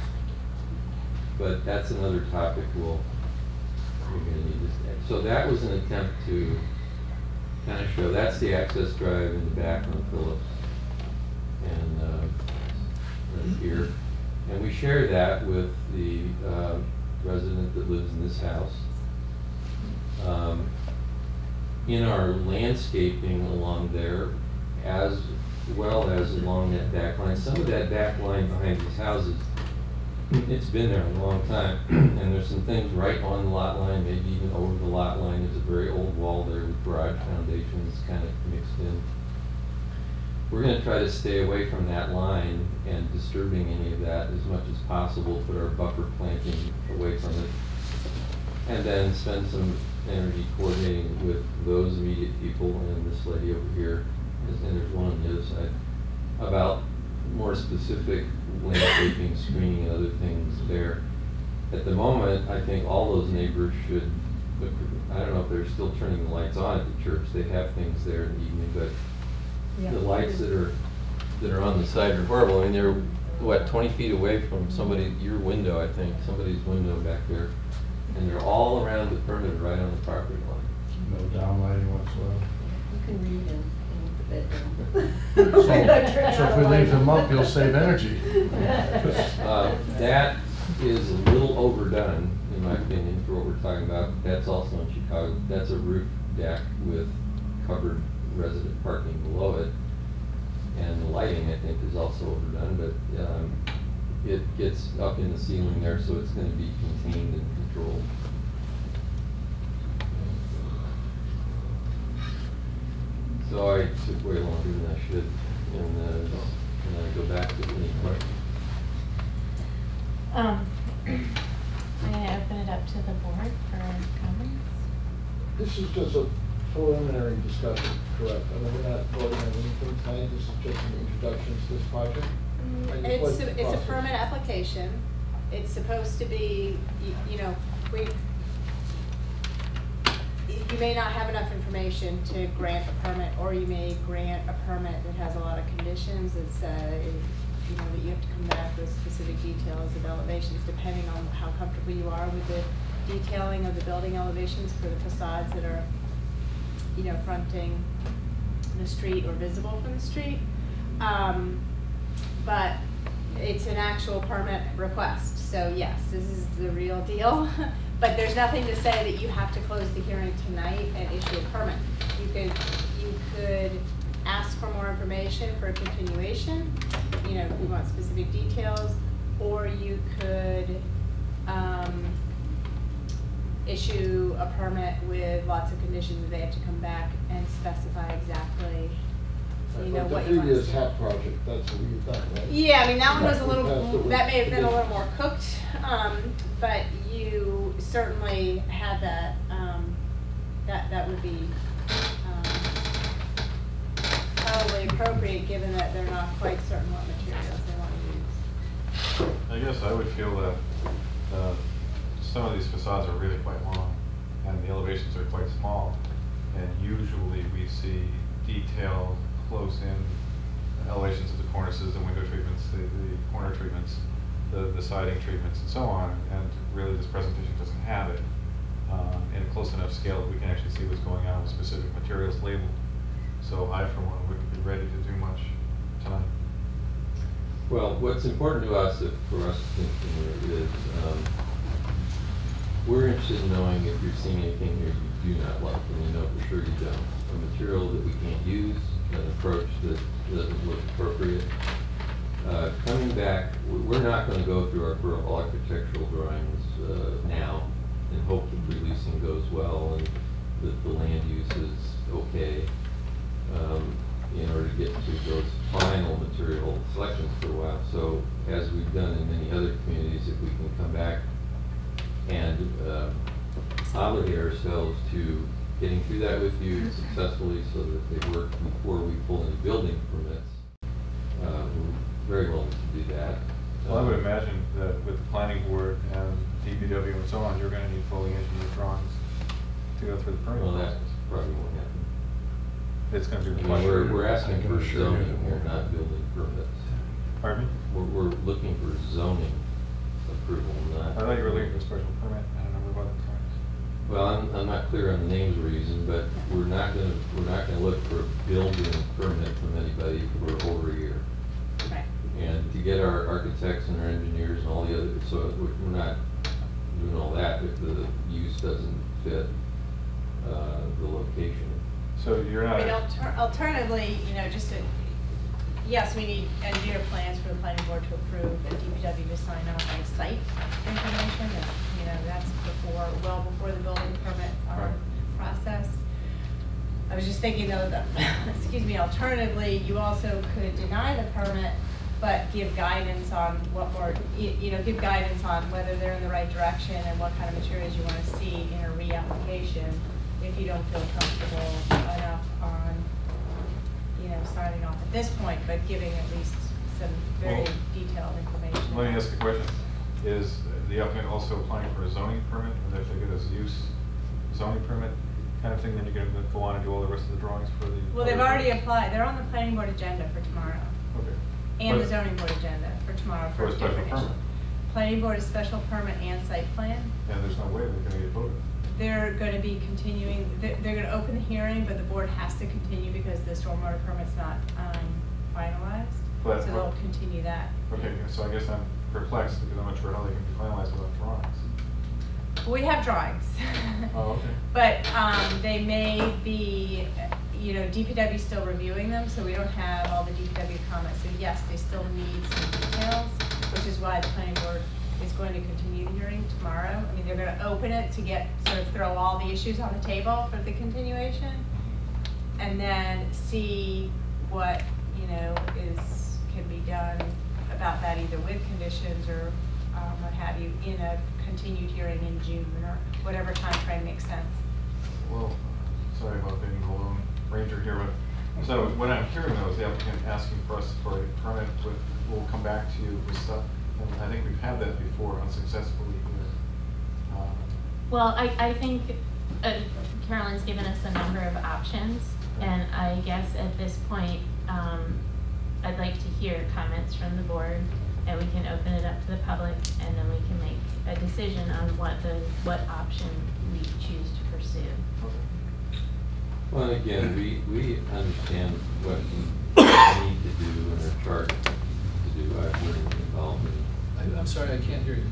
But that's another topic we're going to need to. So that was an attempt to kind of show, that's the access drive in the back on Phillips. And right here. And we share that with the resident that lives in this house. In our landscaping along there, as well as along that back line, some of that back line behind these houses, it's been there a long time, and there's some things right on the lot line, maybe even over the lot line. There's a very old wall there with garage foundations kind of mixed in. we're gonna try to stay away from that line and disturbing any of that as much as possible, put our buffer planting away from it. And then spend some energy coordinating with those immediate people and this lady over here, and there's one on the other side, about more specific landscaping, screening, and other things there. At the moment, I think all those neighbors should, I don't know if they're still turning the lights on at the church, they have things there in the evening, but the lights that are on the side are horrible. I mean, they're, what, 20 feet away from your window, I think, somebody's window back there. And they're all around the perimeter, right on the property line. No downlighting whatsoever. You can read in the bedroom. So if we leave them up, you'll save energy. That is a little overdone, in my opinion, for what we're talking about. That's also in Chicago. That's a roof deck with covered resident parking below it. And the lighting, I think, is also overdone, but it gets up in the ceiling there, so it's going to be contained and controlled. So I took way longer than I should, and I go back to any questions. I'm gonna open it up to the board for comments. This is just a preliminary discussion, correct? I mean, we're not voting on anything tonight, this is just an introduction to this project? It's a permit application. It's supposed to be, you know, you may not have enough information to grant a permit, or you may grant a permit that has a lot of conditions that say, you know, that you have to come back with specific details of elevations, depending on how comfortable you are with the detailing of the building elevations for the facades that are, you know, fronting the street or visible from the street. But it's an actual permit request, so yes, this is the real deal. But there's nothing to say that you have to close the hearing tonight and issue a permit. You could ask for more information for a continuation, you know, if you want specific details, or you could issue a permit with lots of conditions that they have to come back and specify exactly, you know, what you want to see. The previous HAP project, that's what you've done, right? Yeah, I mean, that one was a little, that may have been a little more cooked, but you certainly had that, that would be probably appropriate, given that they're not quite certain what materials they want to use. I guess I would feel that some of these facades are really quite long, and the elevations are quite small, and usually we see detailed, close-in elevations of the cornices, the window treatments, the corner treatments, the siding treatments, and so on, and really this presentation doesn't have it in a close enough scale that we can actually see what's going on with specific materials labeled. So I, for one, wouldn't be ready to do much tonight. Well, what's important to us, for us to think here, is we're interested in knowing if you're seeing anything here you do not like, and we know for sure you don't. A material that we can't use, an approach that doesn't look appropriate. Coming back, we're not going to go through our architectural drawings now and hope that releasing goes well and that the land use is okay in order to get to those final material selections for a while. So as we've done in many other communities, if we can come back and obligate ourselves to getting through that with you successfully so that they work before we pull any building permits, we're very willing to do that. Well, I would imagine that with the planning board and DPW and so on, you're going to need fully engineered drawings to go through the permit Well, that process. probably won't happen. It's going to be I required. mean, we're asking I can for assure you zoning it here, won't. not building permits. Pardon me? We're looking for zoning approval, not. I thought you were looking for a special permit and a number of other things. Well, I'm not clear on the names we're using, but we're not gonna look for a building permit from anybody for over a year. Right. And to get our architects and our engineers and all the other, so we're not doing all that if the use doesn't fit the location. So you're I not. mean, alternatively, you know, just to, yes, we need engineer plans for the planning board to approve and DPW to sign off on site information. And, you know, that's well before the building permit Right. process. I was just thinking though that, excuse me, alternatively, you also could deny the permit, but give guidance on what more, give guidance on whether they're in the right direction and what kind of materials you want to see in a reapplication if you don't feel comfortable enough on, signing off at this point, but giving at least some very detailed information. Let me ask a question. Is the applicant also applying for a zoning permit, and if they get a use zoning permit kind of thing, then you're going to go on and do all the rest of the drawings for the... Well, they've already applied. They're on the planning board agenda for tomorrow. Okay. And But- the zoning board agenda for tomorrow For a for special different issue. permit. Planning board is special permit and site plan. And there's no way they're going to get voted. They're going to be continuing, they're going to open the hearing, but the board has to continue because the stormwater permit's not finalized. But- So they'll continue that. Okay, so I guess I'm perplexed because I'm not sure how they can be finalized without drawings. We have drawings. Oh, okay. But they may be, DPW is still reviewing them, so we don't have all the DPW comments. So yes, they still need some details, which is why the planning board is going to continue the hearing tomorrow. I mean, they're going to open it to sort of throw all the issues on the table for the continuation, and then see what, can be done about that either with conditions or what have you in a continued hearing in June or whatever time frame makes sense. Well, sorry about being the lone ranger here, but so what I'm hearing though is the applicant asking for us for a permit with, we'll come back to you with stuff. And I think we've had that before unsuccessfully here. Well, I think Carolyn's given us a number of options, and I guess at this point, I'd like to hear comments from the board, and we can open it up to the public, and then we can make a decision on what option we choose to pursue. Well, again, we understand what we need to do and are charged to do. I've been involved in. I'm sorry, I can't hear you.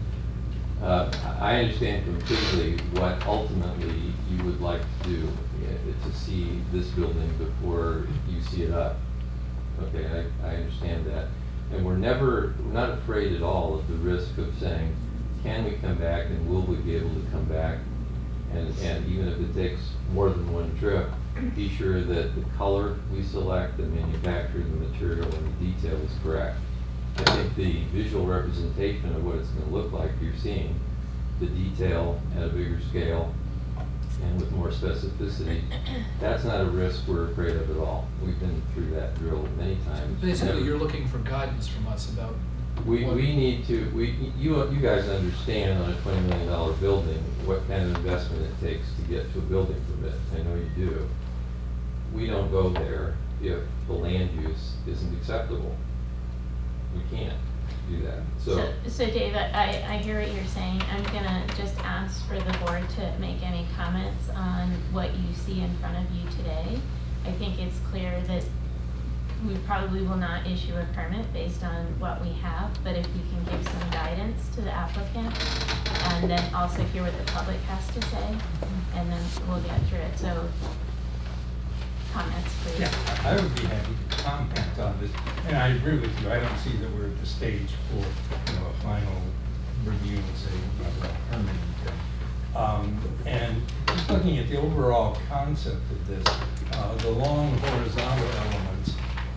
I understand completely what ultimately you would like to do, to see this building before you see it up. Okay, I understand that. And we're not afraid at all of the risk of saying, can we come back and will we be able to come back? And even if it takes more than one trip, be sure that the color we select, the manufacturer, the material, and the detail is correct. I think the visual representation of what it's going to look like, you're seeing the detail at a bigger scale and with more specificity. That's not a risk we're afraid of at all. We've been through that drill many times. Basically, you're looking for guidance from us about. We need to, you guys understand on a $20 million building what kind of investment it takes to get to a building permit. I know you do. We don't go there if the land use isn't acceptable. We can't do that. So Dave, I hear what you're saying. I'm gonna just ask for the board to make any comments on what you see in front of you today. I think it's clear that we probably will not issue a permit based on what we have, but if we can give some guidance to the applicant and then also hear what the public has to say, and then we'll get through it. So comments, please. Yeah, I would be happy to comment on this, and I agree with you. I don't see that we're at the stage for a final review and say about permitting. And just looking at the overall concept of this, the long horizontal elements,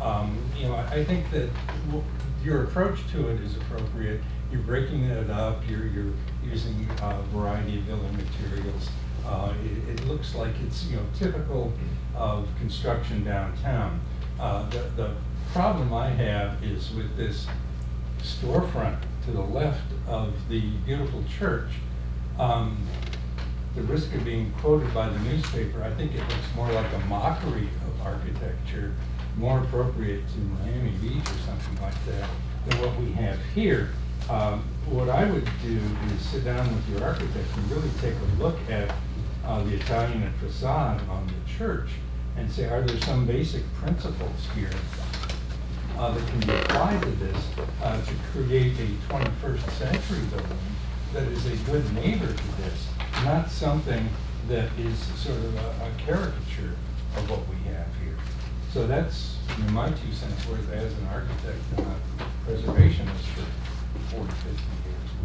I think that your approach to it is appropriate. You're breaking it up. You're using a variety of building materials. It looks like it's typical of construction downtown. The problem I have is with this storefront to the left of the beautiful church. The risk of being quoted by the newspaper, I think it looks more like a mockery of architecture, more appropriate to Miami Beach or something like that than what we have here. What I would do is sit down with your architect and really take a look at the Italian facade on the church and say, are there some basic principles here that can be applied to this to create a 21st century building that is a good neighbor to this, not something that is sort of a caricature of what we have here. So that's my 2 cents worth as an architect and a preservationist for 40, 50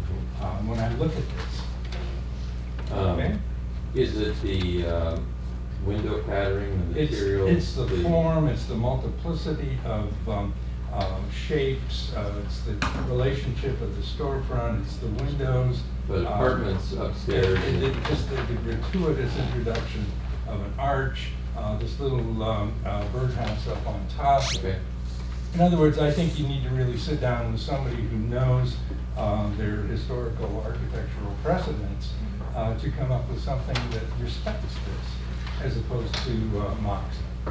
years. When I look at this, okay? Is it the window patterning, the It's, materials? it's the form, it's the multiplicity of shapes, it's the relationship of the storefront, it's the windows. But apartments upstairs. Just the gratuitous introduction of an arch, this little birdhouse up on top. Okay. In other words, I think you need to really sit down with somebody who knows their historical architectural precedents to come up with something that respects this, as opposed to mocks it.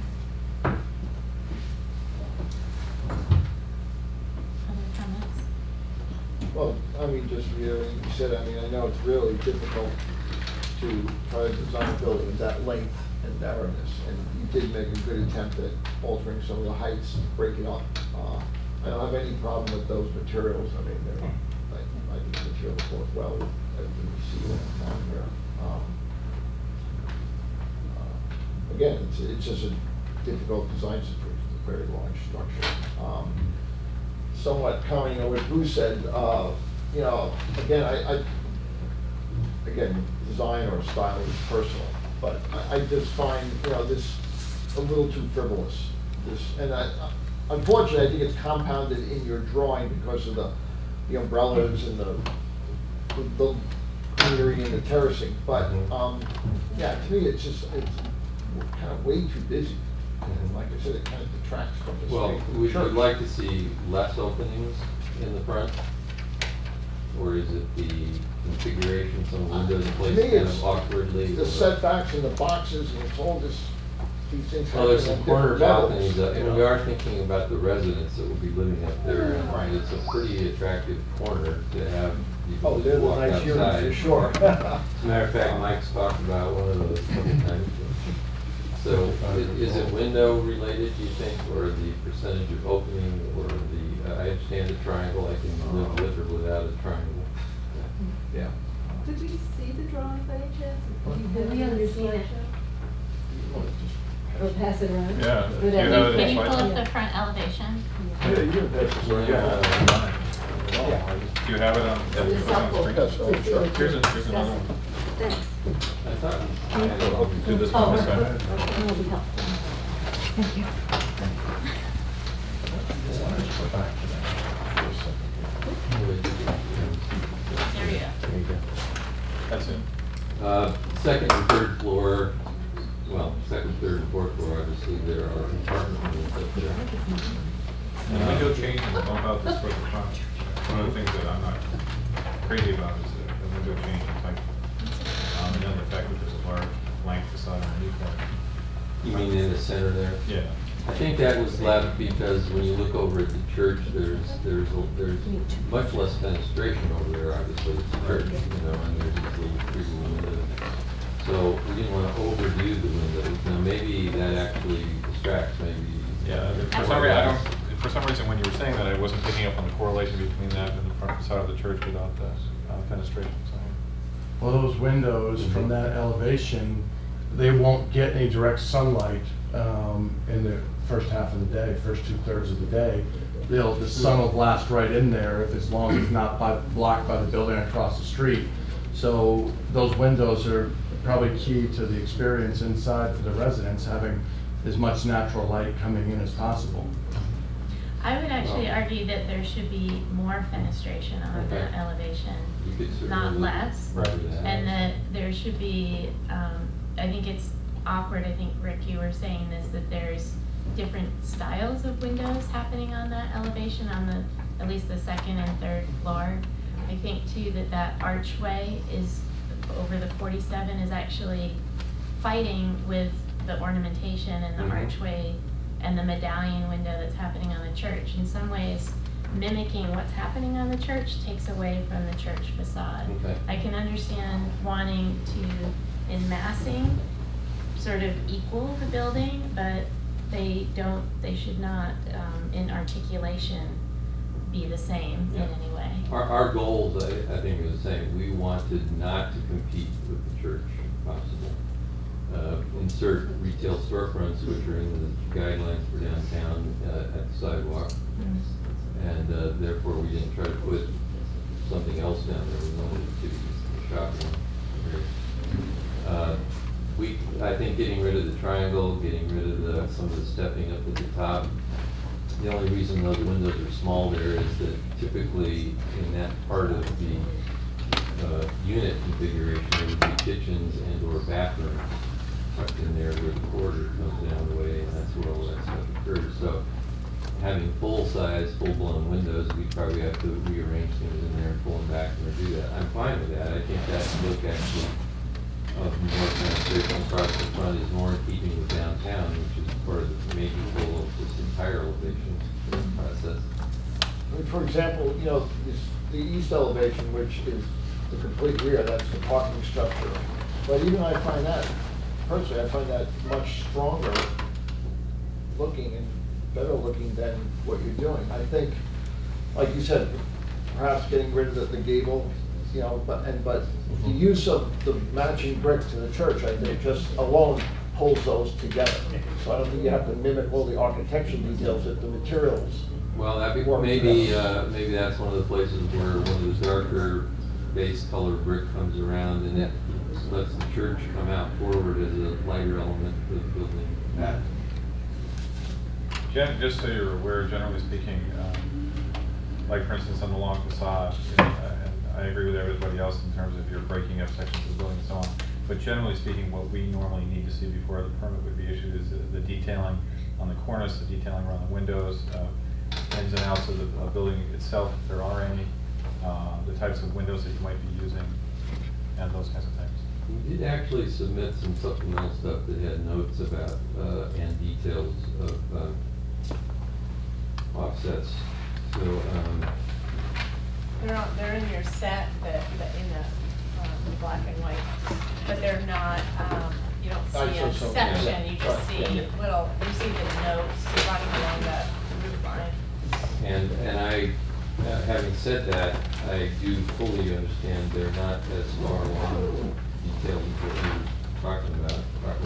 Other comments? Well, I mean, just reiterating what you said, I mean, I know it's really difficult to try to design a building of that length and narrowness, and you did make a good attempt at altering some of the heights and breaking up. I don't have any problem with those materials. I mean, they're, I think the materials work well with everything you see on here. Again, it's just a difficult design situation. It's a very large structure. Somewhat commenting on what Bruce said, you know, again, again, design or style is personal, but I just find, you know, this a little too frivolous. And unfortunately, I think it's compounded in your drawing because of the umbrellas and the greenery and the terracing. But yeah, to me, it's kind of way too busy. And like I said, it kind of detracts from the Well, state. we would like to see less openings in the front, or is it the configuration, some windows To placed me, kind it's of awkwardly? the setbacks and the boxes, and it's all this, these things Well, there's happen some on corner different levels. balconies, you and know. we are thinking about the residents that will be living up there, Right. and it's a pretty attractive corner to have Oh, people they're the walk nice units outside. for sure. As a matter of fact, Mike's talked about one of those a couple times. So is it window related, do you think, or the percentage of opening, or the, I understand the triangle, I can live with or without a triangle. Yeah. Did we see the drawing by any chance? We haven't seen it. Or pass it around? Yeah. Would that have be- it Can you in pull slide? up the front elevation? Yeah, you can pass this around. Do you have it on? It's helpful. Yes, oh, sure. Here's another one. Thanks. I thought. Do this Oh, one this okay. side. That'll be helpful. Thank you. There you go. That's it. Second and third floor, well, second, third, and fourth floor, obviously, there are apartment rooms up there. And the window change and the bump out this towards the front. One of the things that I'm not crazy about is the window change in type. And then the fact that there's a large blank facade underneath that. You mean in the center there? Yeah. I think that was left because when you look over at the church, there's much less fenestration over there, obviously, it's a church, you know, and there's these little pretty windows. So we didn't want to overdo the windows. Now, maybe that actually distracts, maybe. Yeah, for some reason, when you were saying that, I wasn't picking up on the correlation between that and the front facade of the church without the fenestration, so. Well, those windows from that elevation, they won't get any direct sunlight in the first half of the day, first 2/3 of the day. The sun will blast right in there if as long as it's not blocked by the building across the street. So those windows are probably key to the experience inside for the residents, having as much natural light coming in as possible. I would actually argue that there should be more fenestration on that Okay. elevation, You could certainly not less. do that. And that there should be, I think it's awkward, I think Rick, you were saying this, that there's different styles of windows happening on that elevation, on the, at least the second and third floor. I think too that archway is, over the 47, is actually fighting with the ornamentation and the Mhm. archway and the medallion window that's happening on the church. In some ways, mimicking what's happening on the church takes away from the church facade. Okay. I can understand wanting to, in massing, sort of equal the building, but they should not, in articulation, be the same in Yeah. any way. Our goals, I think, are the same. We wanted not to compete with the church, if possible. Insert retail storefronts, which are in the guidelines for downtown at the sidewalk. And therefore, we didn't try to put something else down there. We wanted it to be shopping. I think getting rid of the triangle, getting rid of some of the stepping up at the top. The only reason those windows are small there is that typically in that part of the unit configuration, there would be kitchens and or bathrooms tucked in there where the corridor comes down the way, and that's where all that stuff occurs. So having full-size, full-blown windows, we probably have to rearrange things in there and pull them back and do that. I'm fine with that. I think that look actually of more penetration across the front is more in keeping with downtown, which is part of the making goal of this entire elevation process. I mean, for example, you know, the east elevation, which is the complete rear, that's the parking structure. But even I find that, personally, I find that much stronger looking and better looking than what you're doing. I think, like you said, perhaps getting rid of the gable, you know, but the use of the matching brick to the church, I think, just alone pulls those together. So I don't think you have to mimic all the architectural details if the materials. Well, work maybe together. maybe that's one of the places where one of those darker base color brick comes around and it lets the church come out forward as a lighter element for the building. Just so you're aware, generally speaking, like for instance on the long facade, and I agree with everybody else in terms of your breaking up sections of the building and so on, but generally speaking, what we normally need to see before the permit would be issued is the detailing on the cornice, the detailing around the windows, ins and outs of the building itself, if there are any, the types of windows that you might be using, and those kinds of things. We did actually submit some supplemental stuff that had notes about and details of offsets. So They're in your set, in the black and white, but they're not, you don't see a So, section, yeah. you just see Right. you see the notes running along the roof line. and I, having said that, I do fully understand they're not as far along detailed as what you're talking about.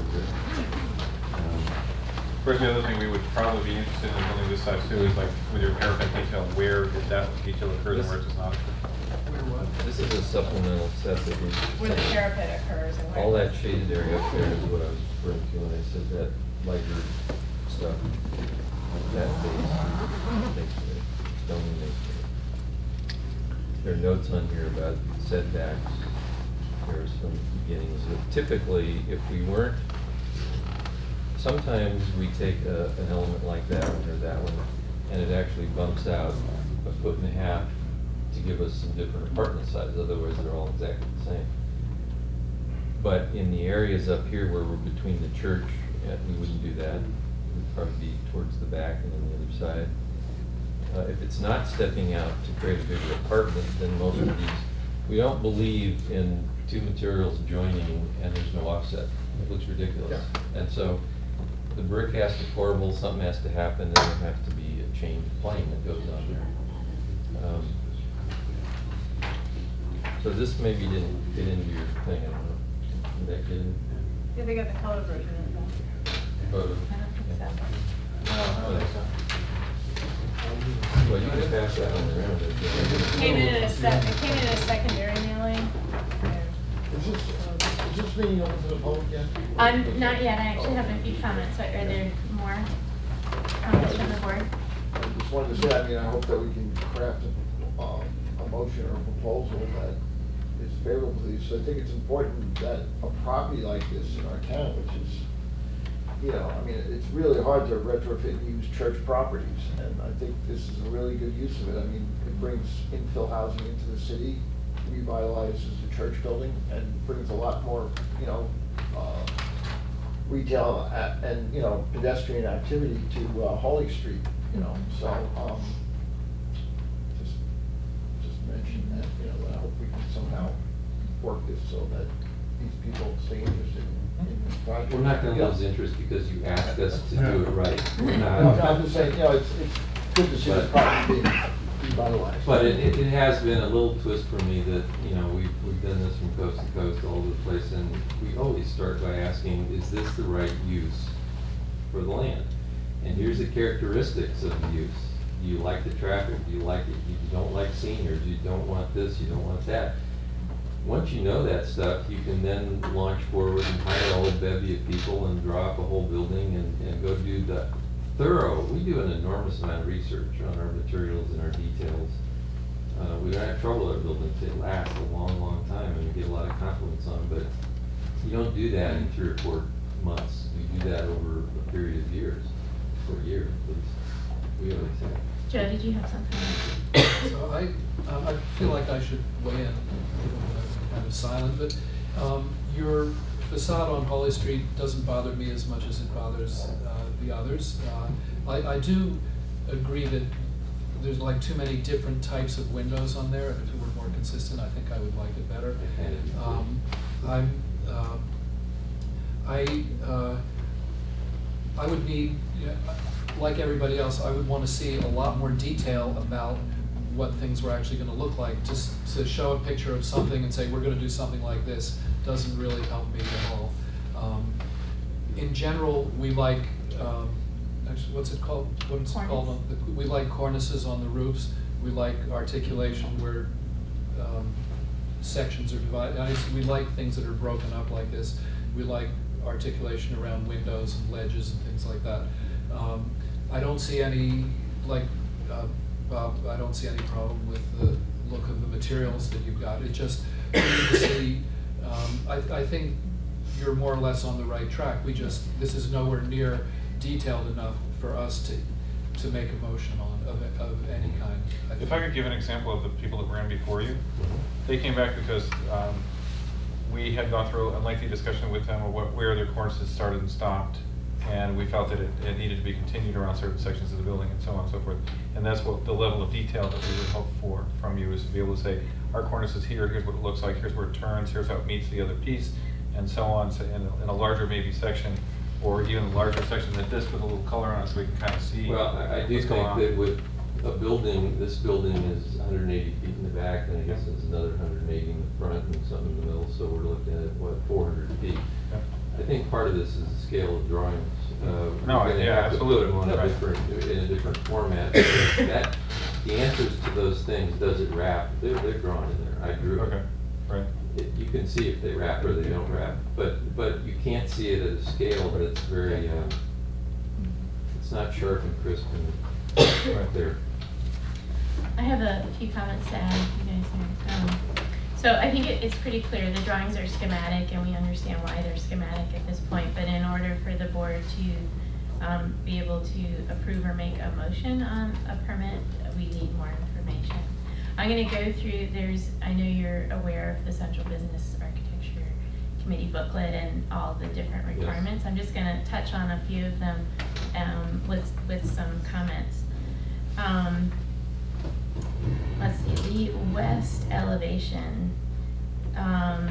Of course, the other thing we would probably be interested in building this size too is like with your parapet detail, where that detail occurs and where it does not occur. This is a supplemental set that we. Where the parapet occurs and where. All that shaded area up there is what I was referring to when I said that lighter stuff. That masonry, stone masonry. There are notes on here about setbacks. There's some beginnings of typically, if we weren't, sometimes we take an element like that one or that one, and it actually bumps out 1.5 feet to give us some different apartment sizes, otherwise they're all exactly the same. But in the areas up here where we're between the church, we wouldn't do that. It would probably be towards the back and on the other side. If it's not stepping out to create a bigger apartment, then most of these, we don't believe in two materials joining and there's no offset. It looks ridiculous. Yeah. And so the brick has to corbel, something has to happen, and there has to be a change of plane that goes on there. So this maybe didn't get into your thing, I don't know. Did that get in? Yeah, they got the color version of that. Photo? I don't think so. No, I don't think so. Well, you can pass that on around. It came in a secondary mailing. Is this being open to the public yet? Not yet, I actually have a few comments, but are there more comments from the board? I just wanted to say, I mean, I hope that we can craft a motion or a proposal that is favorable to these. So I think it's important that a property like this in our town, which is, you know, I mean, it's really hard to retrofit and use church properties. And I think this is a really good use of it. I mean, it brings infill housing into the city, revitalizes the church building, and brings a lot more, you know, retail and, you know, pedestrian activity to Holly Street, you know. So, just mention that, you know, I hope we can somehow work this so that these people stay interested in this project. We're not going to lose interest because you asked us to do it right. We're No, not. I'm just saying, you know, it's good to see this property being revitalized. But it has been a little twist for me that, you know, we've done this from coast to coast all over the place, and we always start by asking, is this the right use for the land? And here's the characteristics of the use. Do you like the traffic? Do you like it? You don't like seniors? You don't want this? You don't want that? once you know that stuff, you can then launch forward and hire a whole bevy of people and draw up a whole building and go do the thorough. We do an enormous amount of research on our materials and our details. We don't have trouble with our buildings. They last a long, long time, and we get a lot of compliments on them, but you don't do that in 3 or 4 months. You do that over a period of years, for a year at least. We always say. Joe, did you have something? So I feel like I should weigh in, I'm kind of silent, but your facade on Holly Street doesn't bother me as much as it bothers the others. I do agree that there's like too many different types of windows on there, and if it were more consistent, I think I would like it better. I would need, like everybody else, I would want to see a lot more detail about what things were actually going to look like. Just to show a picture of something and say, we're going to do something like this, doesn't really help me at all. In general, we like, actually, what's it called? What's it called? We like cornices on the roofs. We like articulation where sections are divided. We like things that are broken up like this. We like articulation around windows and ledges and things like that. I don't see any, like Bob, I don't see any problem with the look of the materials that you've got. It just, we need to see, I think you're more or less on the right track. This is nowhere near detailed enough for us to make a motion on of any kind. If I could give an example of the people that ran before you, they came back because we had gone through a lengthy discussion with them of where their cornices started and stopped, and we felt that it needed to be continued around certain sections of the building and so on and so forth. And that's what the level of detail that we would hope for from you, is to be able to say, our cornice is here, here's what it looks like, here's where it turns, here's how it meets the other piece, and so on. So in a larger maybe section, or even a larger section than this with a little color on it, so we can kind of see. Well, I do think that with a building, this building is 180 feet in the back, and I guess it's another 180 in the front and something in the middle, so we're looking at, what, 400 feet. Yep. I think part of this is the scale of drawings. No, we're gonna yeah, have to absolutely. put them on in a different format. The answers to those things, does it wrap? They're drawn in there. I drew it. Okay, right. You can see if they wrap or they don't wrap, but you can't see it at a scale that's very, it's not sharp and crisp and right there. I have a few comments to add, if you guys are. So I think it's pretty clear the drawings are schematic, and we understand why they're schematic at this point. But in order for the board to be able to approve or make a motion on a permit, we need more information. I'm going to go through. I know you're aware of the Central Business Architecture Committee booklet and all the different requirements. Yes. I'm just going to touch on a few of them with some comments. Let's see, the west elevation. Pull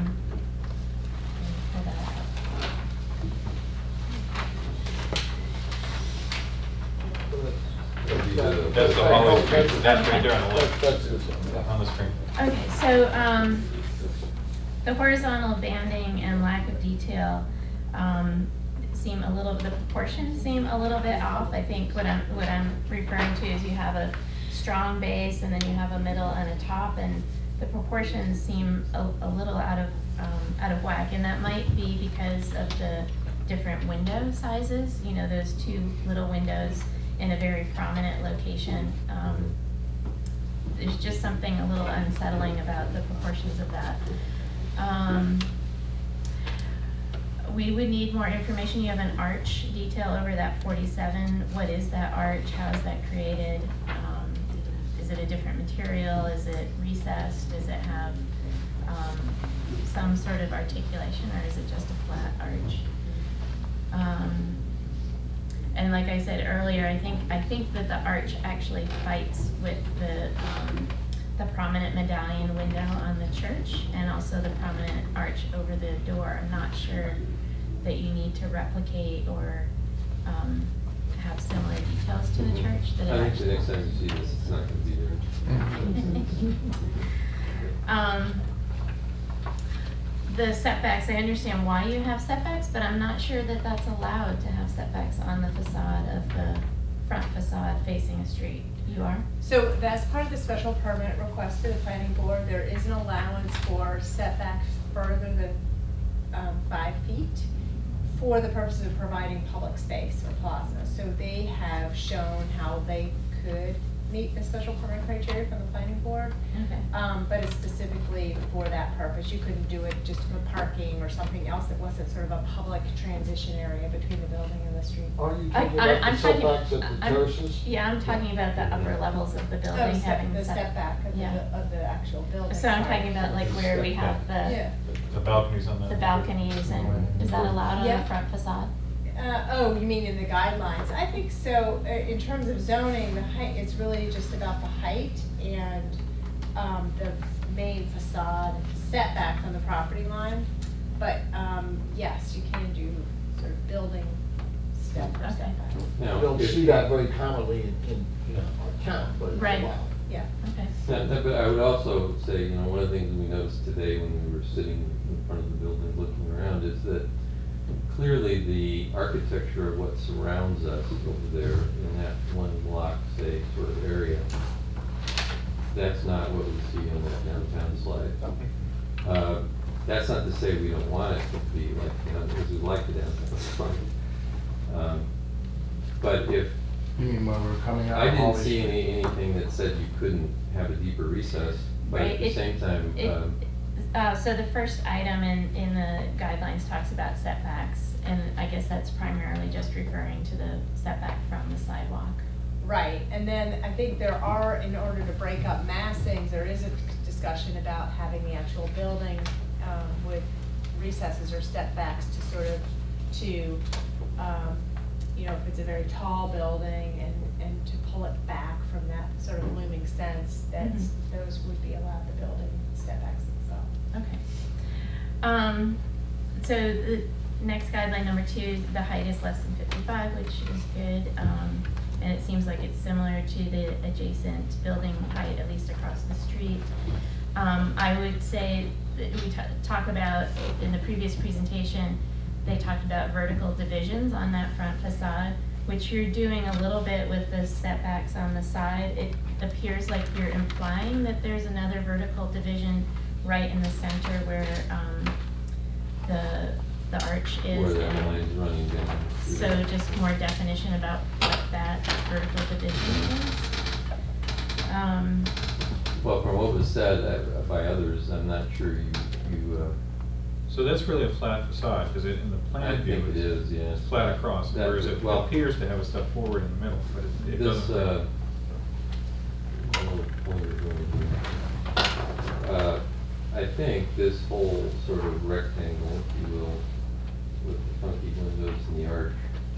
that up. That's the Holly Street. That's right there on the left. That's on the screen. Okay, so the horizontal banding and lack of detail the proportions seem a little bit off. I think what I'm referring to is you have a strong base, and then you have a middle and a top, and the proportions seem a little out of whack, and that might be because of the different window sizes. You know, those two little windows in a very prominent location. There's just something a little unsettling about the proportions of that. We would need more information. You have an arch detail over that 47. What is that arch? How is that created? Is it a different material? Is it recessed? Does it have some sort of articulation, or is it just a flat arch? And like I said earlier, I think that the arch actually fights with the prominent medallion window on the church, and also the prominent arch over the door. I'm not sure that you need to replicate or have similar details to the church. That I think the next time you see this, it's not going to be there. The setbacks, I understand why you have setbacks, but I'm not sure that that's allowed to have setbacks on the facade of the front facade facing a street. You are? So that's part of the special permit request to the planning board. There is an allowance for setbacks further than 5 feet for the purposes of providing public space or plaza. So they have shown how they could meet the special permit criteria from the planning board. Okay. But it's specifically for that purpose. You couldn't do it just for parking or something else that wasn't sort of a public transition area between the building and the street. Are you talking about the setbacks at the terraces? Yeah, I'm talking about the upper levels of the building having The step back of the actual building. So I'm talking about like where we have Yeah. The balconies on the balconies, and is that allowed on Yeah. the front facade? Oh, you mean in the guidelines? I think so. In terms of zoning, the height, it's really just about the height and the main facade setback from the property line. But yes, you can do sort of building step or setback. Now, You don't if- see that very commonly in our town, but it's Right. allowed. Yeah. Okay. But I would also say, you know, one of the things we noticed today when we were sitting in front of the building looking around is that clearly the architecture of what surrounds us over there in that one block, say, sort of area, that's not what we see on that downtown slide. That's not to say we don't want it to be like, you know, because we like the downtown slide. But if, You mean when we're coming out I of didn't Holly see Street? anything that said you couldn't have a deeper recess, but Right, at the same time, So the first item in the guidelines talks about setbacks, and I guess that's primarily just referring to the setback from the sidewalk. Right, and then I think there are, in order to break up massings, there is a discussion about having the actual building with recesses or step backs to sort of, you know, if it's a very tall building and to pull it back from that sort of looming sense, that's, those would be allowed, the building step backs itself. Okay. So the next guideline, number 2, the height is less than 55, which is good. And it seems like it's similar to the adjacent building height, at least across the street. I would say that we talk about, in the previous presentation, they talked about vertical divisions on that front facade, which you're doing a little bit with the setbacks on the side. It appears like you're implying that there's another vertical division right in the center where the arch is. where that and line's running down. through so there. just more definition about what that vertical division is. Well, from what was said by others, I'm not sure you, So that's really a flat facade, because in the I plan view, think it it's is, yeah. it's flat across, That- whereas it well, appears to have a step forward in the middle, but it This, doesn't. I think this whole sort of rectangle, if you will, with the funky windows and the arch.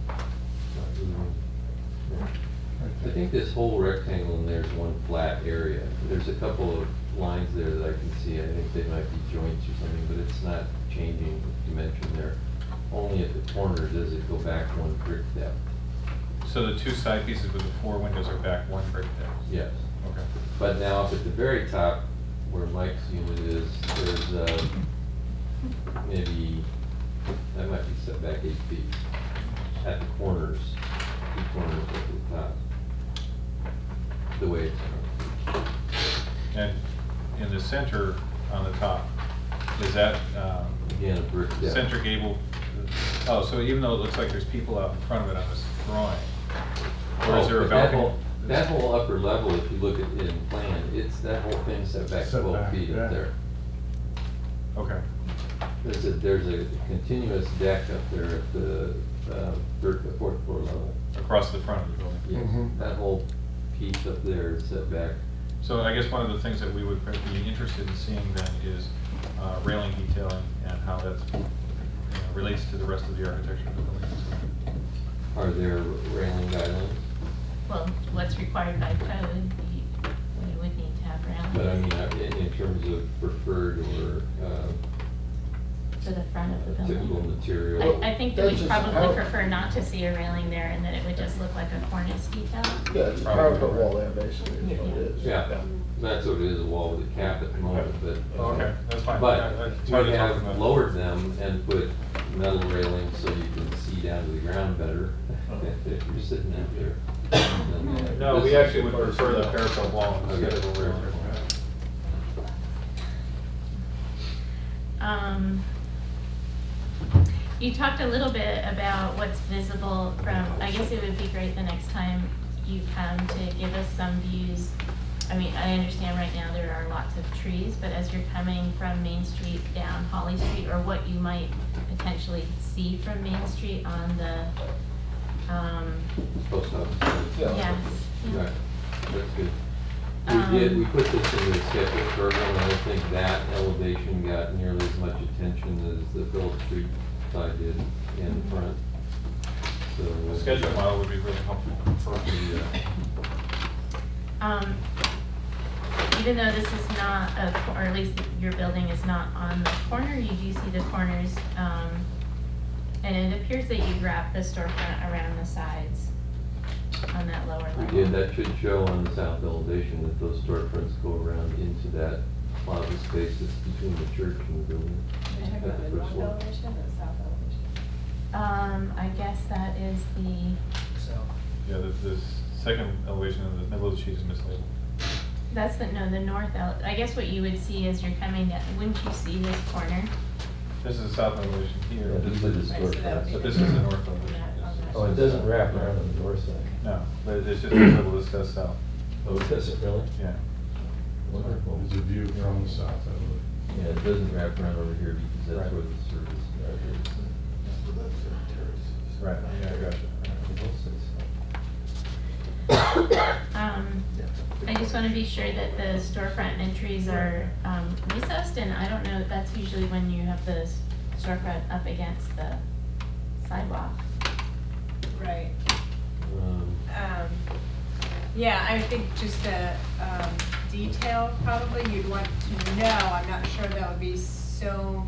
I think this whole rectangle in there is one flat area. There's a couple of lines there that I can see. I think they might be joints or something, but it's not changing dimension there. Only at the corner does it go back one brick depth. So the 2 side pieces with the 4 windows are back 1 brick depth? Yes. Okay. But now up at the very top, where Mike's unit is, there's maybe, that might be set back 8 feet at the corners, 2 corners at the top. The way it's. And in the center on the top, is that Again, a brick depth. center gable? Oh, so even though it looks like there's people out in front of it on this drawing, or is Oh, there a but that balcony? whole- That whole upper level, if you look at it in plan, it's, that whole thing set back Set 12 back, feet yeah. up there. Okay. There's a continuous deck up there at the 3rd to 4th floor level. Across the front of the building. Yes, Mhm. that whole piece up there is set back. So I guess one of the things that we would be interested in seeing then is railing detailing and how that relates to the rest of the architecture of the building. Are there railing guidelines? Well, what's required by code, we would need to have railings. But I mean, in terms of preferred or To the front of the typical building. material. I think that That's we'd just probably how- prefer not to see a railing there and that it would just look like a cornice detail. Yeah, it's a parapet wall there, basically, is what it is. Yeah, that's what it is, a wall with a cap at the moment, but. Okay, that's fine. But It's hard we to talk have lowered them and put metal railings so you can see down to the ground better. if you're sitting out there. then, No, we this- actually would prefer the parapet wall instead of a rear. You talked a little bit about what's visible from, I guess it would be great the next time you come to give us some views. I mean, I understand right now there are lots of trees, but as you're coming from Main Street down Holly Street, or what you might potentially see from Main Street on the, Post office. yes. yeah. Right, that's good. We put this in the schedule program, and I don't think that elevation got nearly as much attention as the Phillips Street side did in front. So The schedule model would be really helpful for Even though this is not a, or at least your building is not on the corner, you do see the corners, and it appears that you wrap the storefront around the sides on that lower level. We did, that should show on the south elevation that those storefronts go around into that plaza space that's between the church and the building. Are you talking about At the the first north floor. elevation or the south elevation? I guess that is the, So, Yeah, the second elevation in the middle of the sheet is mislabeled. that's the, no, the north I guess what you would see as you're coming down, wouldn't you see this corner? This is the south elevation here. Yeah, these are the Right, so that would storefronts. be But the this is the north. north elevation. Yeah, yes. okay. Oh, it doesn't wrap around on the north side. No, but it's just mislabeled, this says south. Oh, it doesn't really? Yeah. Wonderful. There's a view from the south, I believe. Yeah, it doesn't wrap around over here because that's Right. where the service is. Right, yeah, I gotcha. I just want to be sure that the storefront entries are recessed, and I don't know, that's usually when you have the storefront up against the sidewalk. Right. Um, Yeah, I think just the detail probably you'd want to know. I'm not sure that would be so,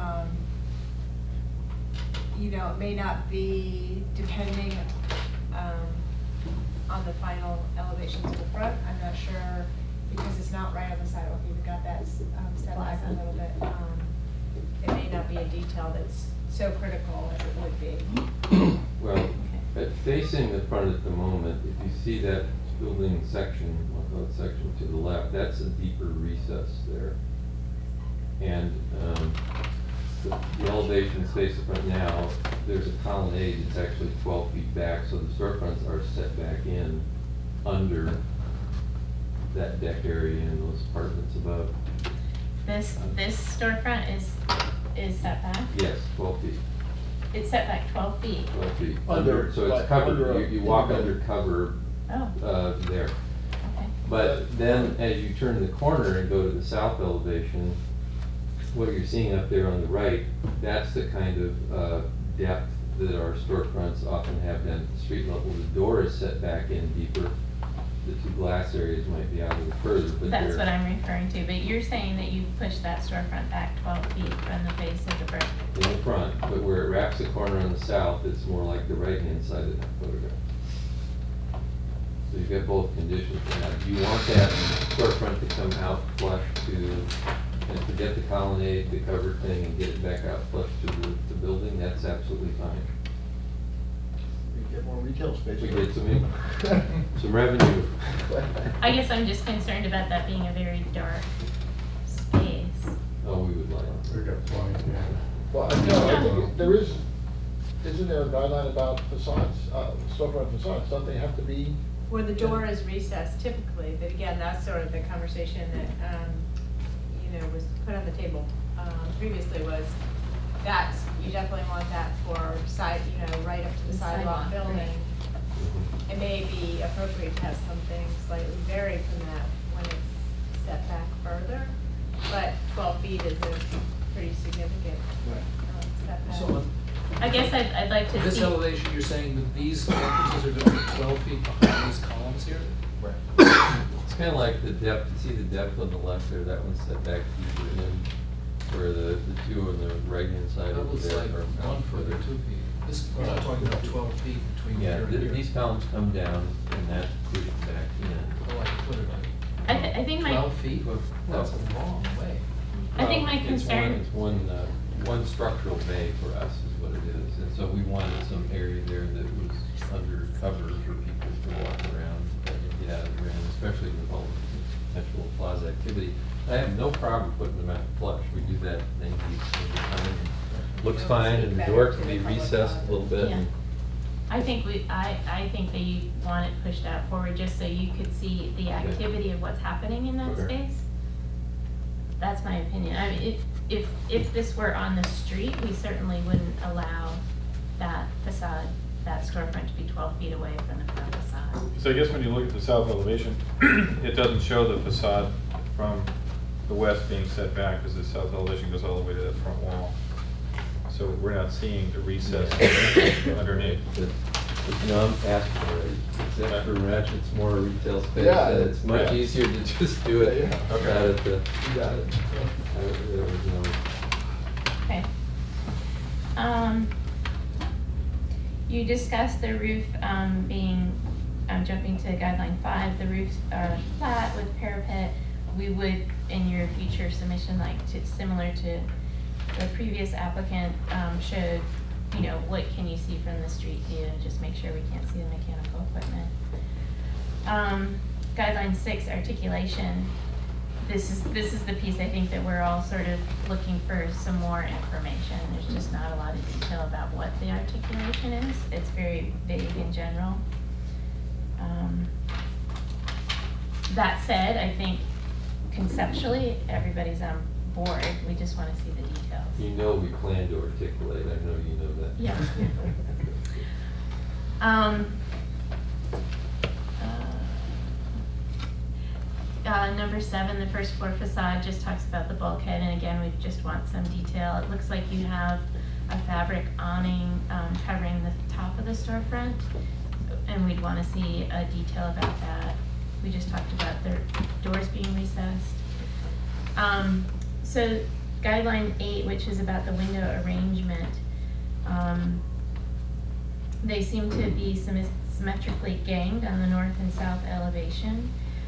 you know, it may not be depending on the final elevations of the front. I'm not sure, because it's not right on the sidewalk, you've got that set back a little bit. It may not be a detail that's so critical as it would be. Well, facing the front at the moment, if you see that building section, I'll call it section to the left, that's a deeper recess there. And the elevation space in front now, there's a colonnade that's actually 12 feet back, so the storefronts are set back in under that deck area and those apartments above. This storefront is set back? Yes, 12 feet. It's set back 12 feet. 12 feet. Under, So like, it's covered, under a- you walk under cover Oh, there. okay. But then as you turn the corner and go to the south elevation, what you're seeing up there on the right, that's the kind of depth that our storefronts often have down at the street level. The door is set back in deeper. The two glass areas might be out a little further, but That's they're what I'm referring to, but you're saying that you've pushed that storefront back 12 feet from the face of the brick. in the front, but where it wraps the corner on the south, it's more like the right-hand side of that photograph. So you've got both conditions for that. If you want that storefront to come out flush to, and forget the colonnade, the covered thing, and get it back out flush to the building, that's absolutely fine. We get more retail space. We get some revenue. I guess I'm just concerned about that being a very dark space. Oh, we would like. We've got plenty, yeah. Well, I think there is, isn't there a guideline about facades, storefront facades, don't they have to be? Where the door is recessed typically, but again, that's sort of the conversation that, you know, was put on the table previously was that you definitely want that for side, you know, right up to the sidewalk Sidewalk, building. right. It may be appropriate to have something slightly vary from that when it's set back further, but 12 feet is a pretty significant setback. So I guess I'd like to this see. elevation, you're saying that these entrances are gonna be 12 feet behind these columns here? It's kind of like the depth, you see the depth on the left there, that one's set back deeper in, where the two on the right-hand side That over looks there like are 1 foot or 2 feet. This, we're not talking about 12 feet between Yeah, here and here. these columns come down and that pushes back in. Oh, like a foot or two. I think my 12 feet? Well, That's a long way. I think my It's concern. one structural bay for us is what it is, and so we wanted some area there that was undercover for people to walk around and get out of the ground, especially with all the potential plaza activity. I have no problem putting them out flush. We do that many times. Looks fine, and the door can be recessed a little bit. Yeah. I think I think that you want it pushed out forward just so you could see the activity of what's happening in that Okay. space. That's my opinion. I mean, if this were on the street, we certainly wouldn't allow that facade, that storefront to be 12 feet away from the front facade. So I guess when you look at the south elevation, it doesn't show the facade from the west being set back, because the south elevation goes all the way to that front wall. So we're not seeing the recess underneath. You know, I'm asking for it. It's extra rent, it's more retail space, Yeah, and it's much yeah. easier to just do it. Yeah, yeah. Okay. Out at the, You got it. there was no. Okay. You discussed the roof being, I'm jumping to guideline 5, the roofs are flat with parapet. We would, in your future submission, like to, similar to the previous applicant, showed, you know, what can you see from the street view, just make sure we can't see the mechanical equipment. Guideline 6, articulation. This is the piece I think that we're all sort of looking for some more information. There's just not a lot of detail about what the articulation is. It's very vague in general. That said, I think conceptually everybody's on board. We just want to see the details. You know we plan to articulate, I know you know that. Yeah. Number 7, the first floor facade just talks about the bulkhead, and again, we just want some detail. It looks like you have a fabric awning covering the top of the storefront, and we'd want to see a detail about that. We just talked about the doors being recessed. So guideline 8, which is about the window arrangement, they seem to be symmetrically ganged on the north and south elevation.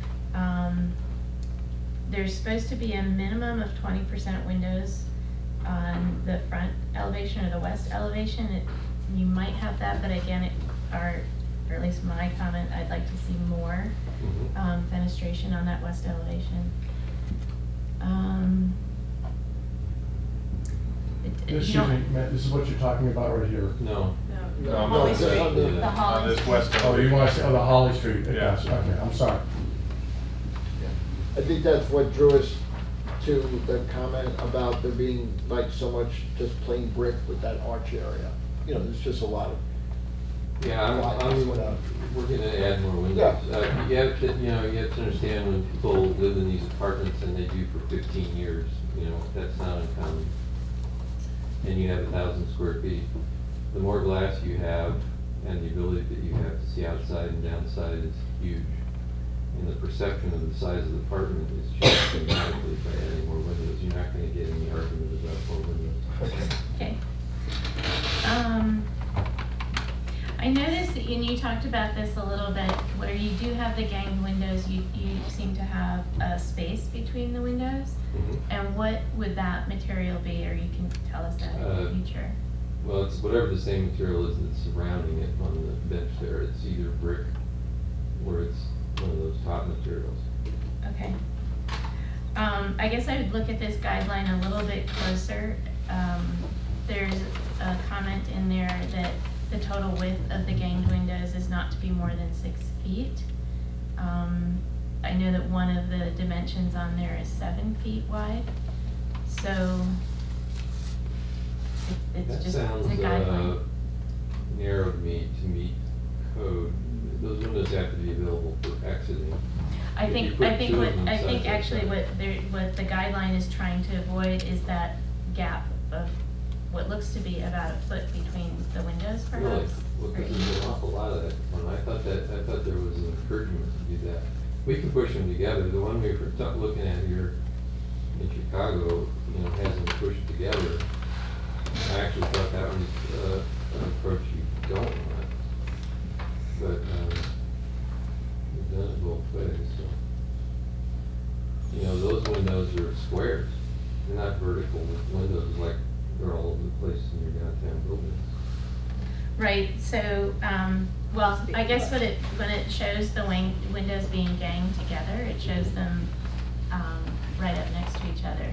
There's supposed to be a minimum of 20% windows on the front elevation or the west elevation. You might have that, but again, or at least my comment, I'd like to see more fenestration on that west elevation. Excuse me, Matt, this is what you're talking about right here? No. No, Holly it's Street. on the- The Holly On this Street. west Oh, you want to elevation. say, oh, the Holly Street? Yeah. Gotcha. Okay, I'm sorry. I think that's what drew us to the comment about there being like so much just plain brick with that arch area. You know, there's just a lot of. Yeah, we're gonna add more windows. Yeah. You have to, you know, you have to understand when people live in these apartments and they do for 15 years, you know, that's not uncommon. And you have 1,000 square feet. The more glass you have and the ability that you have to see outside and downside is huge. And the perception of the size of the apartment is changed dramatically by adding more windows. You're not gonna get any argument about more windows. Okay. I noticed that you talked about this a little bit, where you do have the ganged windows, you seem to have a space between the windows. And what would that material be, or you can tell us that in the future? Well, it's whatever the same material is that's surrounding it on the bench there. It's either brick or it's one of those top materials. Okay. I guess I would look at this guideline a little bit closer. There's a comment in there that the total width of the ganged windows is not to be more than 6 feet. I know that one of the dimensions on there is 7 feet wide. So it's That just, it's sounds a guideline. narrow to me to meet code. Those windows have to be available for exiting. I If you think, put I think two what, of them I think side by actually side. what the guideline is trying to avoid is that gap of what looks to be about a foot between the windows Really? perhaps. Well, or because there's an awful lot of that. When I thought there was an encouragement to do that. We can push them together. The one we were looking at here in Chicago, you know, has them pushed together. I actually thought that was an approach you don't want. But we've done it both ways, so. You know, those windows are squares. They're not vertical windows like they're all over the place in your downtown building. Right, so, well, I guess when it shows the windows being ganged together, it shows them right up next to each other.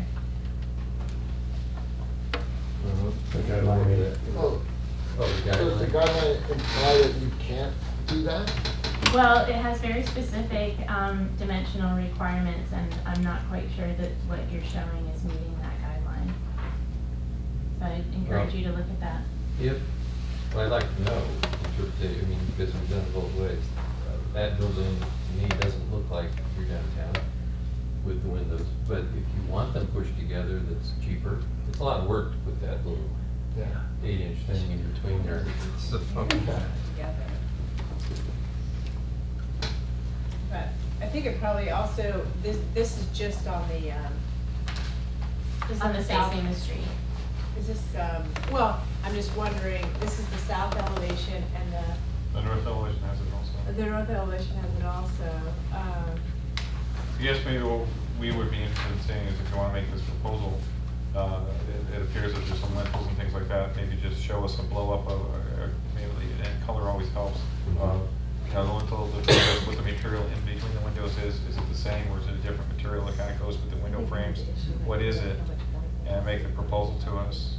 Okay, line it. Oh, Oh, the so does the guideline. guideline imply that you can't do that? Well, it has very specific dimensional requirements, and I'm not quite sure that what you're showing is meeting that guideline. So I'd encourage Well, you to look at that. If, well, I'd like to know, interpretation, I mean, because we've done it both ways. That building, to me, doesn't look like your downtown with the windows, but if you want them pushed together, that's cheaper. It's a lot of work to put that little Yeah. 8-inch thing in between there. So, Together. But I think it probably also, this is just on the, This is On on the the south. facing the street. is this, well, I'm just wondering, this is the south elevation and The north elevation has it also. the north elevation has it also. Yes, maybe what we would be interested in seeing is if you want to make this proposal, it appears that there's some lintels and things like that, maybe just show us a blow up of, maybe, and color always helps. You know, the lintel that goes with the material in between the windows is it the same or is it a different material that kind of goes with the window frames? What is it? And make the proposal to us.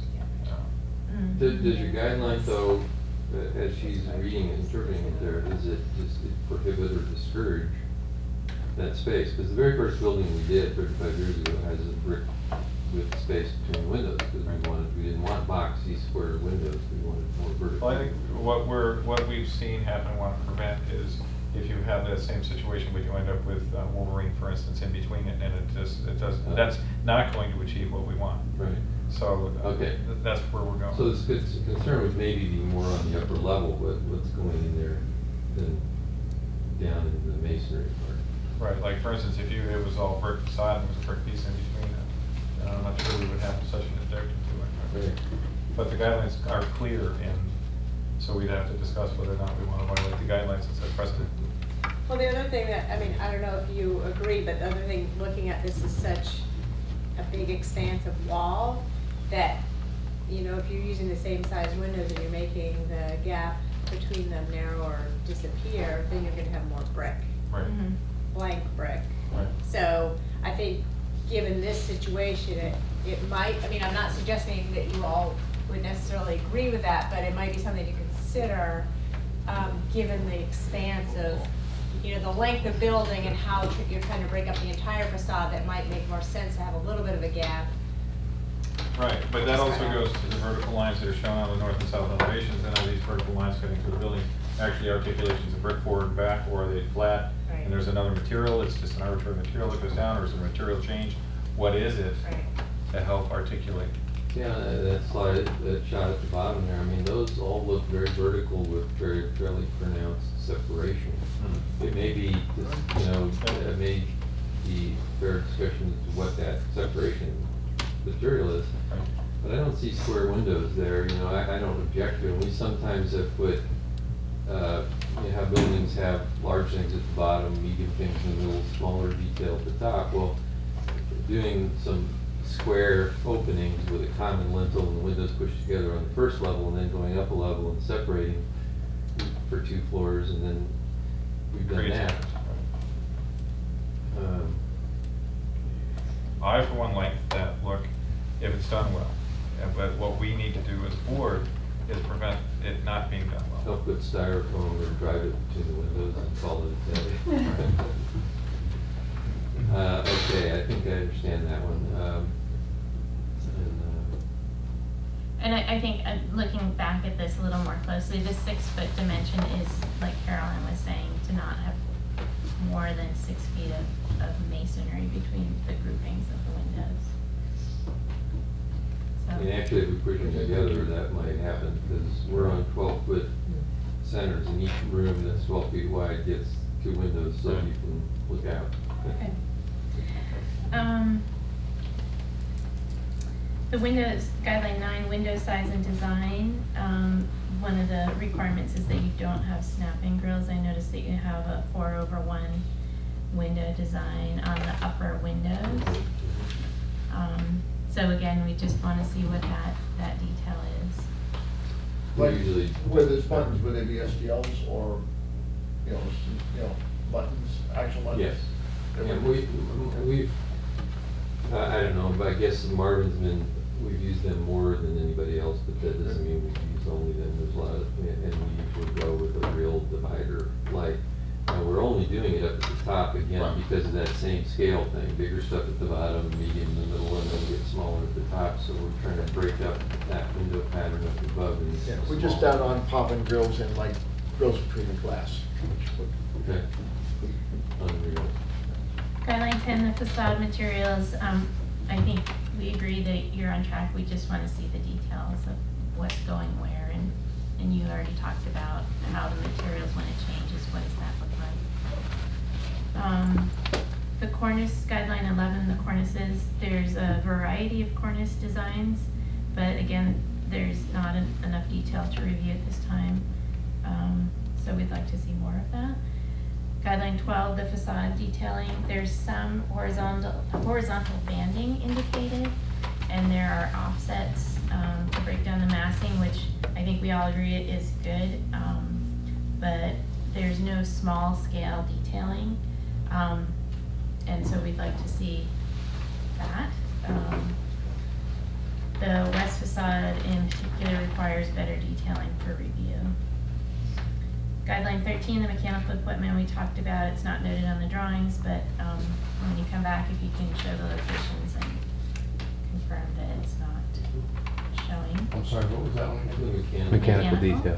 Does your guideline though, as she's reading and interpreting it there, is it just prohibit or discourage that space? Because the very first building we did 35 years ago has a brick with space between windows, because we didn't want boxy square windows, we wanted more vertical. Well, I think what we've seen happen and want to prevent is if you have that same situation, but you end up with Wolverine, for instance, in between it, and that's not going to achieve what we want. Right. So Okay. That's where we're going. So this concern would maybe be more on the upper level, what's going in there than down in the masonry part. Right, like for instance, if it was all brick facade and there was a brick piece in between it, I'm not sure we would have such an objection to it. Right. But the guidelines are clear, and so we'd have to discuss whether or not we want to violate the guidelines and set precedent. Well, the other thing that, I mean, I don't know if you agree, but the other thing, looking at this is such a big expanse of wall that, you know, if you're using the same size windows and you're making the gap between them narrow or disappear, then you're gonna have more brick, Right. blank brick. Right. So I think, given this situation, it might, I mean, I'm not suggesting that you all would necessarily agree with that, but it might be something to consider, given the expanse of, you know, the length of building and how you're trying to break up the entire facade, that might make more sense to have a little bit of a gap. Right, but that also goes to the vertical lines that are shown on the north and south elevations, and are these vertical lines cutting through the building actually articulations of brick forward and back, or are they flat? Right. And there's another material, it's just an arbitrary material that goes down, or is it a material change? What is it Right. to help articulate? Yeah, that slide, that shot at the bottom there, I mean, those all look very vertical with fairly pronounced separation. It may be, just, you know, it may be fair discussion as to what that separation material is. But I don't see square windows there, you know, I don't object to it. We sometimes have put, you know, how buildings have large things at the bottom, medium things in the middle, smaller detail at the top. Well, doing some square openings with a common lintel and the windows pushed together on the first level and then going up a level and separating for 2 floors, and then we've done Creates that. it. I, for one, like that look if it's done well. But what we need to do as a board is prevent it not being done well. Don't put styrofoam or drive it between the windows and call it a day. Okay, I think I understand that one. And I think, looking back at this a little more closely, the 6-foot dimension is, like Carolyn was saying, to not have more than 6 feet of masonry between the groupings of the windows. I mean, actually, if we push them together, that might happen, because we're on 12-foot centers, and each room that's 12 feet wide gets 2 windows, so you can look out. Okay. The windows, guideline 9, window size and design. One of the requirements is that you don't have snap-in grills. I noticed that you have a 4/1 window design on the upper windows. So again, we just want to see what that detail is. We Like, usually. where there's buttons, would they be STLs or, buttons, actual buttons? Yes. They And would- we've, I don't know, but I guess Marvin's we've used them more than anybody else, but that doesn't mean we've used only them. There's a lot of, and we usually go with a real divider light. We're only doing it up at the top again Right. because of that same scale thing, bigger stuff at the bottom, medium in the middle, and then get smaller at the top. So we're trying to break up that window pattern up above. And Yeah, we're just down on popping grills and like grills between the glass. Okay. Unreal. Guideline 10, the facade materials, I think we agree that you're on track. We just want to see the details of what's going where, and you already talked about how the materials, when it changes, what does that look like? The cornice, guideline 11, the cornices, there's a variety of cornice designs, but again, there's not enough detail to review at this time. So we'd like to see more of that. Guideline 12, the facade detailing, there's some horizontal banding indicated, and there are offsets to break down the massing, which I think we all agree it is good, but there's no small scale detailing, and so we'd like to see that. The west facade in particular requires better detailing for review. Guideline 13, the mechanical equipment we talked about, it's not noted on the drawings, but when you come back, if you can show the locations and confirm that it's not showing. I'm sorry, what was that one? The Mechanical detail.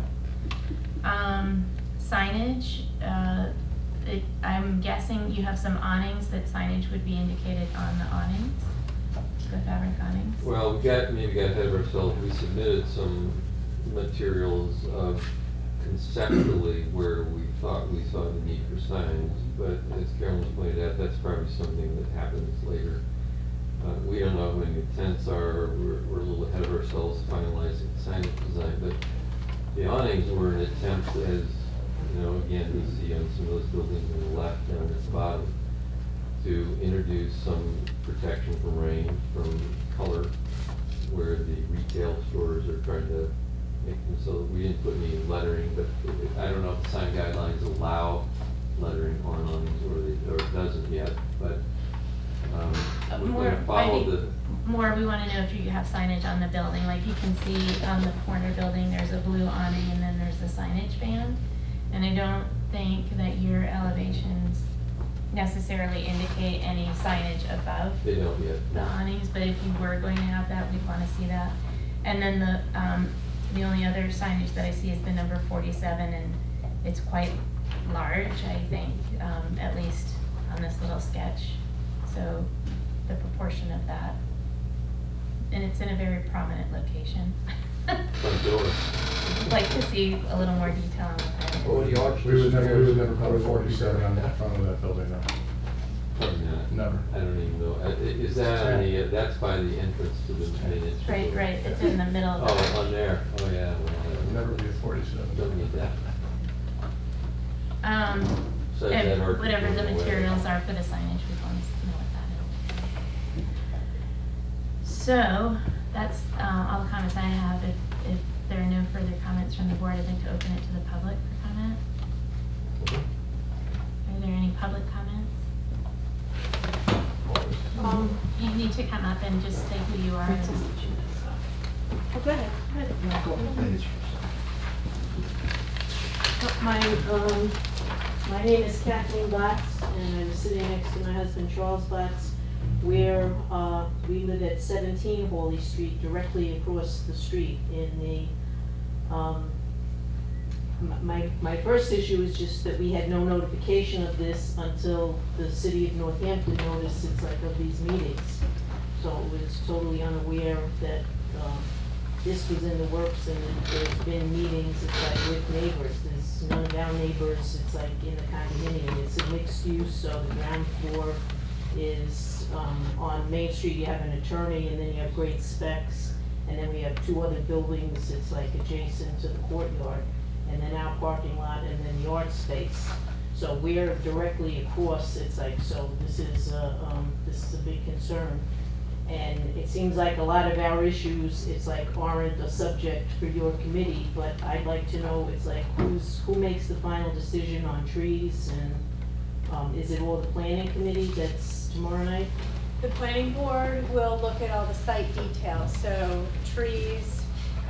Signage, I'm guessing you have some awnings, that signage would be indicated on the awnings, the fabric awnings? Well, maybe got ahead of ourselves. We submitted some materials of conceptually where we thought we saw the need for signs, but as Carolyn's pointed out, that's probably something that happens later. We don't know how many tents are, we're a little ahead of ourselves finalizing the signage design, but the awnings were an attempt, as again, you see on some of those buildings on the left down at the bottom, to introduce some protection from rain, from color, where the retail stores are trying to make them so that we didn't put any lettering, but I don't know if the sign guidelines allow lettering on awnings or it doesn't yet, but we're going to follow More, we want to know if you have signage on the building. Like you can see on the corner building, there's a blue awning and then there's the signage band. And I don't think that your elevations necessarily indicate any signage above They don't yet. the awnings, but if you were going to have that, we'd want to see that. And then the only other signage that I see is the number 47, and it's quite large, I think, at least on this little sketch. So the proportion of that, and it's in a very prominent location. Front door. I'd like to see a little more detail on what that is. Or the arch. We would never put a 47 on the front of that building, no. Probably not. Never. I don't even know. Is that on the, that's by the entrance to the main entrance? Right, it's in the middle of the. Oh, on there. Oh, yeah. Never be a 47. Don't need that. So And that arch whatever is the going away. materials are for the signage, we want to know what that is. So, that's all the comments I have. If there are no further comments from the board, I'd like to open it to the public for comment. Are there any public comments? You need to come up and just say who you are. Oh, go ahead, My name is Kathleen Blatz, and I'm sitting next to my husband Charles Blatz. We live at 17 Hawley Street, directly across the street in the, my first issue is just that we had no notification of this until the city of Northampton noticed it's like of these meetings. So it was totally unaware that, this was in the works, and there's been meetings, it's like with neighbors, there's none of our neighbors, it's like in the condominium, it's a mixed use, so the ground floor is, on Main Street, you have an attorney, and then you have Great Specs, and then we have two other buildings, it's like adjacent to the courtyard, and then our parking lot, and then the art space. So we're directly across, it's like, so this is a big concern. And it seems like a lot of our issues, it's like aren't a subject for your committee, but I'd like to know, it's like who makes the final decision on trees, and is it all the planning committee that's tomorrow night? The planning board will look at all the site details, so trees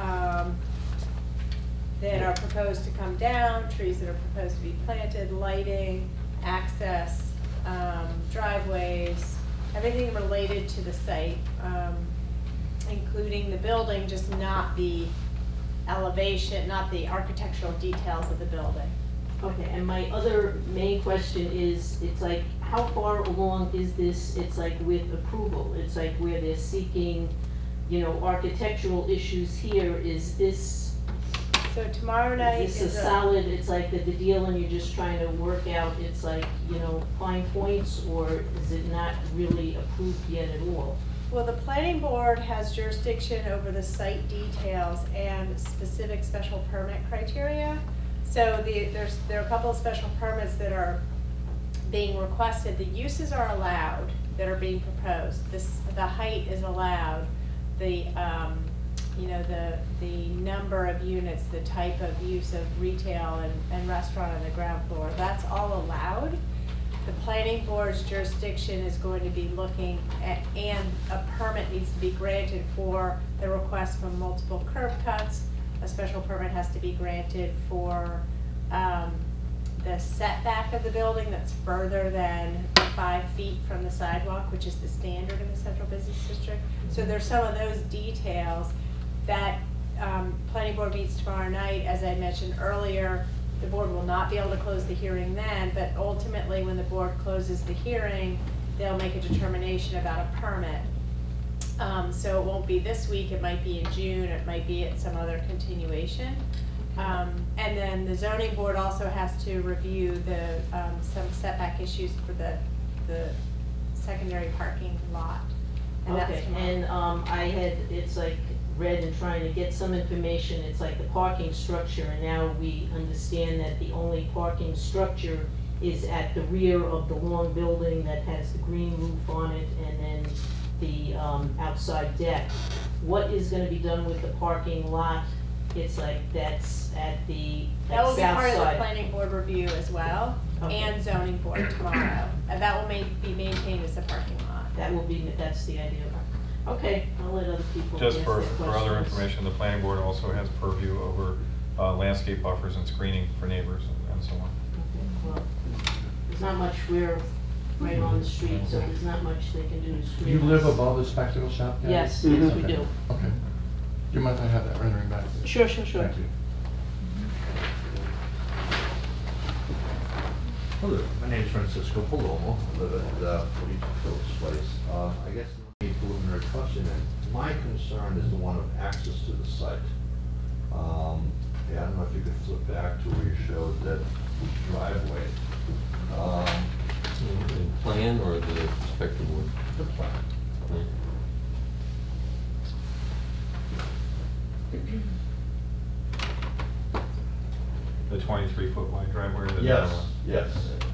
that are proposed to come down, trees that are proposed to be planted, lighting, access, driveways, everything related to the site, including the building, just not the elevation, not the architectural details of the building. Okay, and my other main question is, it's like, how far along is this, it's like with approval? It's like where they're seeking, you know, architectural issues here, is this, So tomorrow night is this a solid, it's like the deal and you're just trying to work out, it's like, you know, fine points, or is it not really approved yet at all? Well, the planning board has jurisdiction over the site details and specific special permit criteria. So there are a couple of special permits that are being requested. The uses are allowed that are being proposed. The height is allowed. The you know, the number of units, the type of use of retail and restaurant on the ground floor, that's all allowed. The planning board's jurisdiction is going to be looking at, and a permit needs to be granted for the request for multiple curb cuts. A special permit has to be granted for the setback of the building that's further than 5 feet from the sidewalk, which is the standard in the central business district. So there's some of those details that planning board meets tomorrow night. As I mentioned earlier, the board will not be able to close the hearing then, but ultimately when the board closes the hearing, they'll make a determination about a permit. So it won't be this week, it might be in June, it might be at some other continuation. And then the zoning board also has to review the some setback issues for the secondary parking lot. And that's Okay, tomorrow. and I had, it's like, read and trying to get some information, it's like the parking structure, and now we understand that the only parking structure is at the rear of the long building that has the green roof on it, and then the outside deck. What is gonna be done with the parking lot? It's like, that's at the That will be south part of the side. planning board review as well, Okay. and zoning board tomorrow. And that will be maintained as a parking lot. That will be, that's the idea. Okay, I'll let other people Just ask for their other questions. information, the planning board also has purview over landscape buffers and screening for neighbors and so on. Okay, well, there's not much, we're right on the street, so there's not much they can do to Do screen you live us. above the spectacle shop? Gary? Yes, yes, we Okay. do. Okay. Do you mind if I have that rendering back? Sure, sure, sure. Thank you. Hello, my name is Francisco Palomo. I live at 42 Phillips Place. I guess the preliminary question, and my concern is the one of access to the site. Yeah, I don't know if you could flip back to where you showed that driveway. The plan or the spectrum one? The plan. The 23-foot wide driveway or the Yes, narrow one? yes.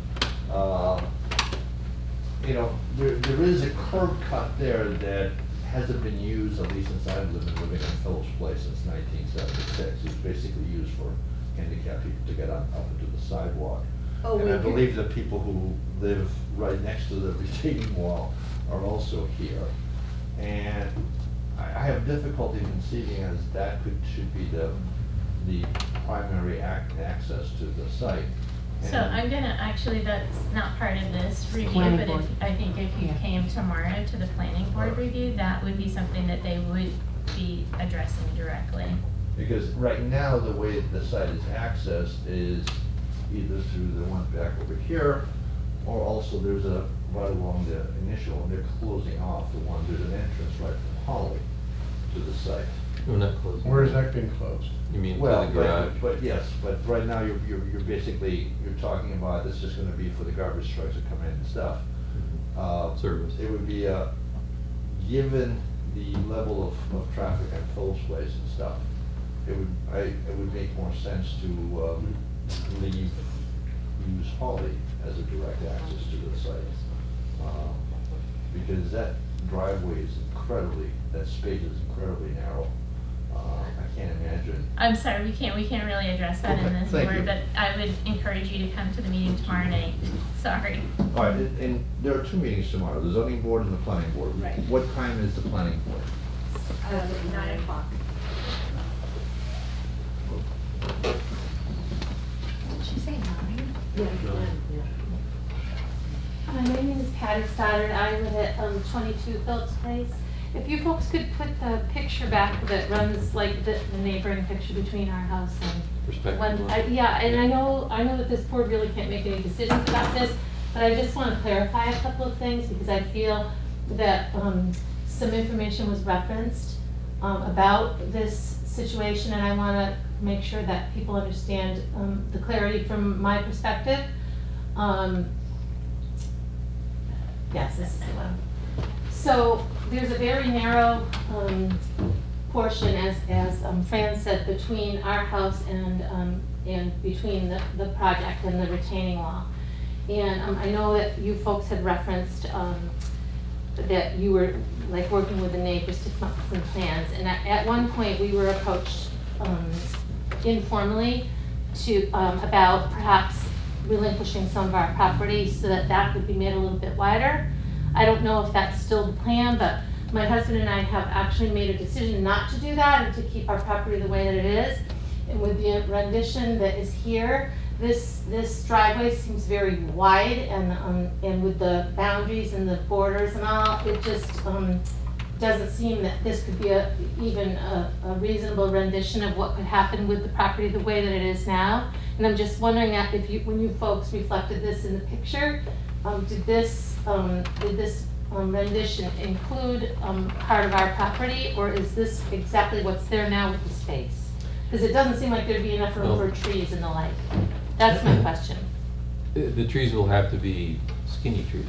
You know, there is a curb cut there that hasn't been used, at least since I've living in Phillips Place since 1976. It's basically used for handicapped people to get up into the sidewalk. Oh, And I we do- believe the people who live right next to the retaining wall are also here. And I have difficulty conceiving as that should be the primary access to the site. So And- I'm gonna, actually, that's not part of this review, Planning but board. I think if you came tomorrow to the planning board review, that would be something that they would be addressing directly. Because right now, the way the site is accessed is either through the one back over here, or also there's a, right along the initial, and they're closing off the one, there's an entrance right from Holly to the site. We're not closing. Where is that being closed? You mean to Well, the garage? but yes, but right now, you're basically, you're talking about, this is gonna be for the garbage trucks that come in and stuff. Service. It would be, given the level of traffic at Phillips Place and stuff, it would make more sense to, use Holly as a direct access to the site. Because that driveway is that space is incredibly narrow. I can't imagine. I'm sorry, we can't really address that in Okay, this thank board, you. but I would encourage you to come to the meeting tomorrow night. Sorry. All right, and there are two meetings tomorrow, the zoning board and the planning board. Right. What time is the planning board? 9 o'clock. Did she say 9? Yeah. My name is Patty Stoddard. I live at 22 Phillips Place. If you folks could put the picture back that runs like the neighboring picture between our house and Perspective one, one. yeah, and I know that this board really can't make any decisions about this, but I just want to clarify a couple of things because I feel that some information was referenced about this situation, and I want to make sure that people understand the clarity from my perspective. Yes, this is the one. So there's a very narrow portion, as Fran said, between our house and between the project and the retaining wall. And I know that you folks had referenced that you were like working with the neighbors to come up with some plans. And at one point we were approached informally to about perhaps relinquishing some of our property so that that would be made a little bit wider. I don't know if that's still the plan, but my husband and I have actually made a decision not to do that and to keep our property the way that it is. And with the rendition that is here, this driveway seems very wide, and with the boundaries and the borders and all, it just doesn't seem that this could be even a reasonable rendition of what could happen with the property the way that it is now. And I'm just wondering if when you folks reflected this in the picture, did this rendition include part of our property, or is this exactly what's there now with the space? Because it doesn't seem like there'd be enough room for trees and the like. That's my question. The trees will have to be skinny trees.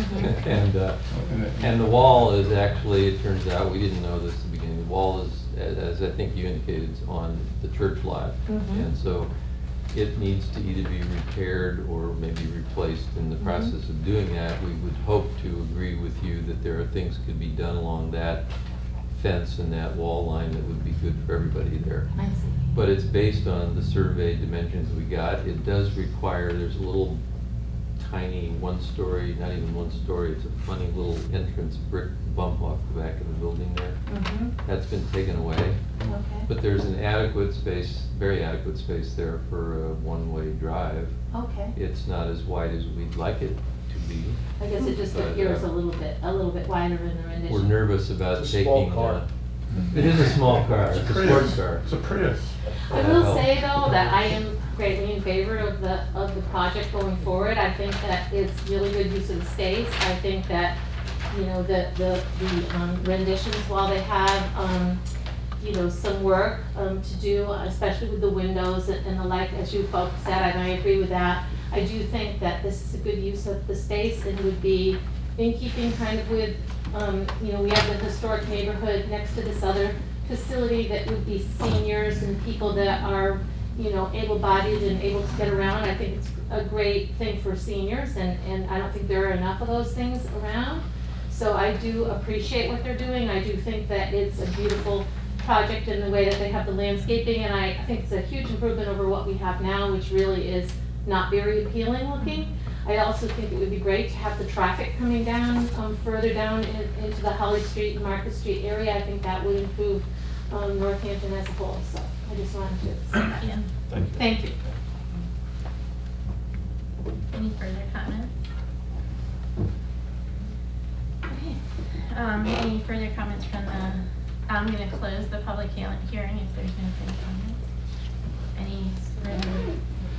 Mhm. And the wall is actually, it turns out, we didn't know this at the beginning, the wall is, as I think you indicated, is on the church lot. Mhm. And so it needs to either be repaired or maybe replaced. In the process of doing that, we would hope to agree with you that there are things could be done along that fence and that wall line that would be good for everybody there. I see. But it's based on the survey dimensions we got. It does require, there's a little tiny one-story, not even one-story, it's a funny little entrance brick bump off the back of the building there. Mhm. That's been taken away. Okay. But there's an adequate space, very adequate space there for a one-way drive. Okay. It's not as wide as we'd like it to be. I guess it just But, appears a little bit wider in the rendition. We're nervous about It's a small taking. car. It is a small car, it's a sports car. It's a Prius. I will say though that I am greatly in favor of the project going forward. I think that it's really good use of the space. I think that, you know, the renditions, while they have, you know, some work to do, especially with the windows and the like, as you folks said, and I agree with that. I do think that this is a good use of the space and would be in keeping kind of with, you know, we have the historic neighborhood next to this other facility that would be seniors and people that are, you know, able-bodied and able to get around. I think it's a great thing for seniors, and I don't think there are enough of those things around. So I do appreciate what they're doing. I do think that it's a beautiful project in the way that they have the landscaping, and I think it's a huge improvement over what we have now, which really is not very appealing looking. I also think it would be great to have the traffic coming down further down into the Holly Street and Market Street area. I think that would improve Northampton as a whole. So I just wanted to say that. Yeah. Thank you. Any further comments? Okay. Any further comments from the, I'm going to close the public hearing if there's no further comments. Any further?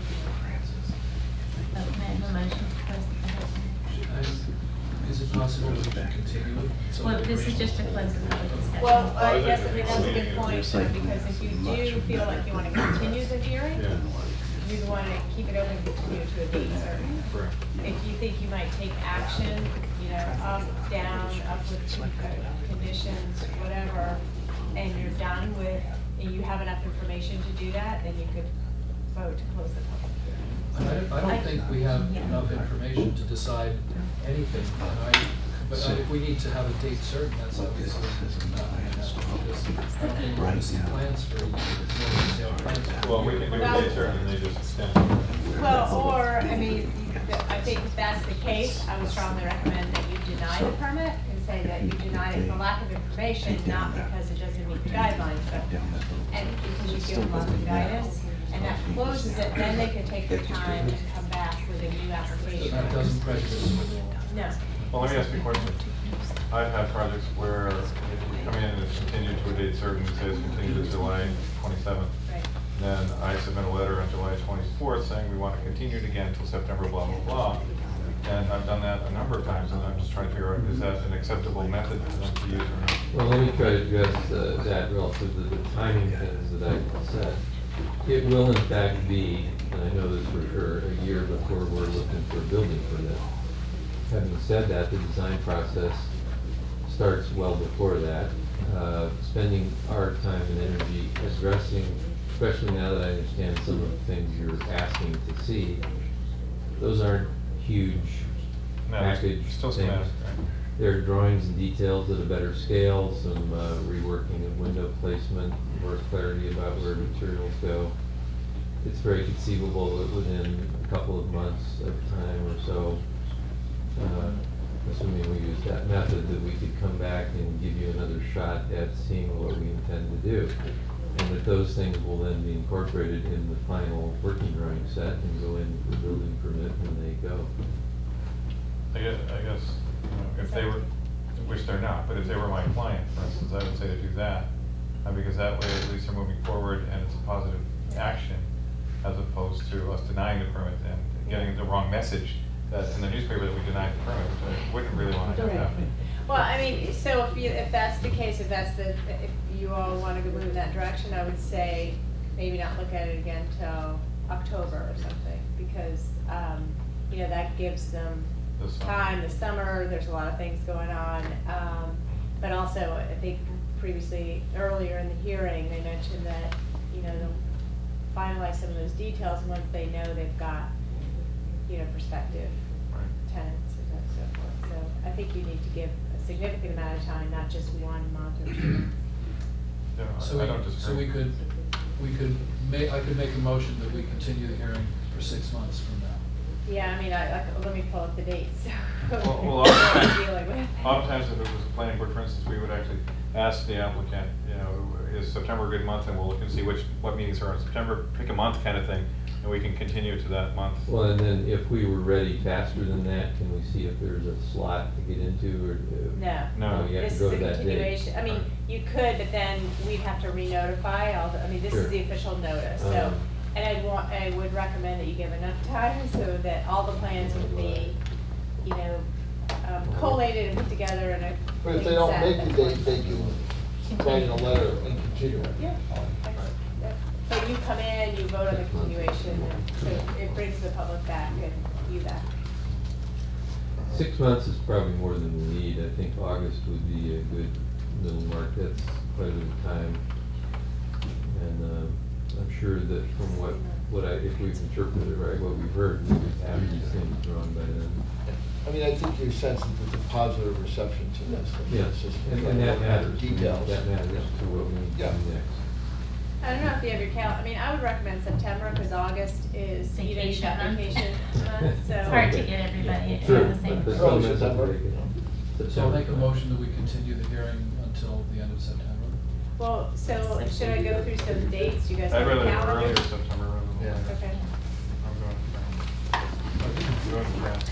Oh, may I have a motion to close the public hearing? Is it possible to continue it? so Well, that this is Rachel- just to close the public discussion. Well, I guess that's a good point, because if you do feel like you want to continue the hearing, you want to keep it open, continue to a date certain. Correct. If you think you might take action, you know, up, down, up with conditions, whatever, and you're done with, and you have enough information to do that, then you could vote to close the public hearing. I don't think we have enough information to decide anything, and I But if we need to have a date certain, that's obviously not gonna happen, because I don't think we're gonna see plans for detailed plans. Well, we can do a date certain and they just extend. Well, or, I mean, I think if that's the case, I would strongly recommend that you deny the permit and say that you denied it for lack of information, not because it doesn't meet the guidelines, but, and because you give them lack of guidance, and that closes it, then they can take their time and come back with a new application. That doesn't prejudice. No. Well, let me ask you a question. I've had projects where if we come in and it's continued to a date certain, say it's continued to July 27th. Right. Then I submit a letter on July 24th saying we want to continue it again until September, blah, blah, blah. And I've done that a number of times, and I'm just trying to figure out, is that an acceptable method for them to use or not? Well, let me try to address that relative to the timing things that I said. It will in fact be, and I know this for sure, a year before we're looking for a building permit. Having said that, the design process starts well before that. Spending our time and energy addressing, especially now that I understand some of the things you're asking to see, those aren't huge No, package still things. schematic, right? There are drawings and details at a better scale, some reworking of window placement, more clarity about where materials go. It's very conceivable that within a couple of months of time or so, assuming we use that method, that we could come back and give you another shot at seeing what we intend to do. And that those things will then be incorporated in the final working drawing set and go in for building permit when they go. I guess, you know, if they were, which they're not, but if they were my client, for instance, I would say to do that. Because that way at least they're moving forward and it's a positive action, as opposed to us denying the permit and getting the wrong message that in the newspaper that we denied the permit, which I wouldn't really want to have happen. Well, I mean, so if that's the case, if you all want to move in that direction, I would say maybe not look at it again till October or something, because, you know, that gives them time, the summer, there's a lot of things going on. But also, I think previously, earlier in the hearing, they mentioned that, you know, they'll finalize some of those details once they know they've got, you know, prospective tenants and so forth. So I think you need to give a significant amount of time, not just 1 month or 2 months. Yeah, So I don't disagree. I could make a motion that we continue the hearing for 6 months from now. Yeah, I mean, let me pull up the dates. Well, oftentimes if it was a planning board, for instance, we would actually ask the applicant, you know, is September a good month, and we'll look and see what meetings are in September, pick a month kind of thing, and we can continue to that month. Well, and then if we were ready faster than that, can we see if there's a slot to get into, or? No. You have This to go is to a that date. continuation. I mean, you could, but then we'd have to re-notify all the, I mean, this Sure. is the official notice, so. And I would recommend that you give enough time so that all the plans would be, you know, collated and put together in a. But if they don't make the date, they can write in a letter and continue it. Yeah. So you come in, you vote on the continuation, and so it brings the public back and you back. 6 months is probably more than we need. I think August would be a good middle mark. That's quite a bit of time. And I'm sure that from if we've interpreted it right, what we've heard, we would have these things drawn by then. I mean, I think you're sensitive to the positive reception to this. Yes, It's just and that matters. Details. That matters to what we need to do next. I don't know if you have your I mean, I would recommend September, because August is, you know, you've got vacation month, so. It's hard to get everybody at Sure, the same but time. So I'll make a motion that we continue the hearing until the end of September. Well, so should I go through some dates? You guys I'd have a rather calendar? earlier September rather than later. Okay. I'm going to France.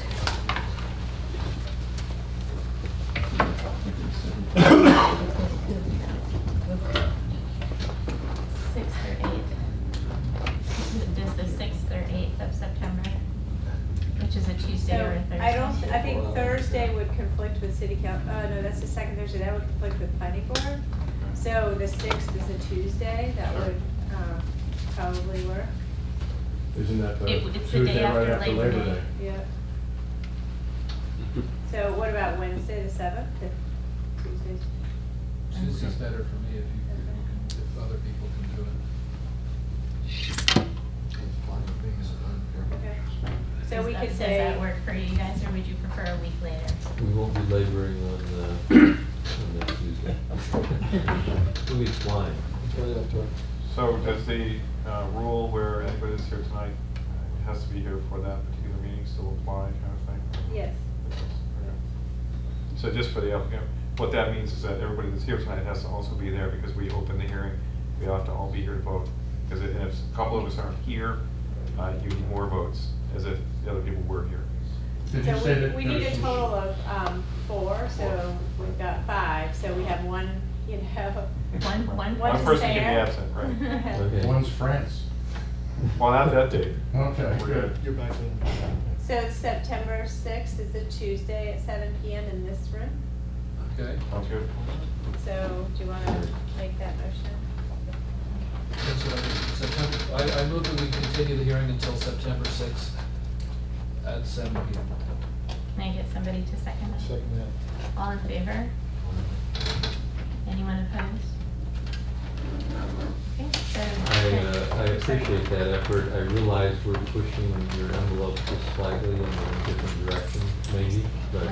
This is 6th or 8th of September, which is a Tuesday So or a Thursday. I think Thursday would conflict with city council. No, that's the second Thursday. That would conflict with planning board. So the 6th is a Tuesday. That would probably work. Isn't that the It's the Tuesday day right after after Labor Labor Day. Day? Yeah. So what about Wednesday, the 7th? If Tuesday's. Tuesday's better for me if other people can do it. Okay. So we could Does say. that work for you guys, or would you prefer a week later? We won't be laboring on that Tuesday. We'll be flying. So does the rule where anybody that's here tonight has to be here for that particular meeting still apply, kind of thing? Yes. Okay. So just for the applicant, what that means is that everybody that's here tonight has to also be there because we open the hearing. We have to all be here to vote. Because if a couple of us aren't here, you need more votes, as if the other people were here. Did you say that We need a there's- total of 4, so we've got 5, so we have one, you know. One One person can be absent, right? Okay. One's France. Well, not that date. Okay, We're good. You're back in. So September 6th is a Tuesday at 7 PM in this room. Okay. Sounds good. So do you want to make that motion? I move that we continue the hearing until September 6th at 7 PM. Can I get somebody to second that? Second that. All in favor? Anyone opposed? Okay, so. I appreciate that effort. I realize we're pushing your envelope just slightly in a different direction, maybe, but,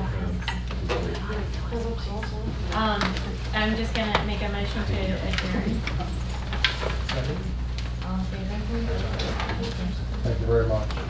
I'm just gonna make a motion to adjourn. Second? All in favor? Thank you very much.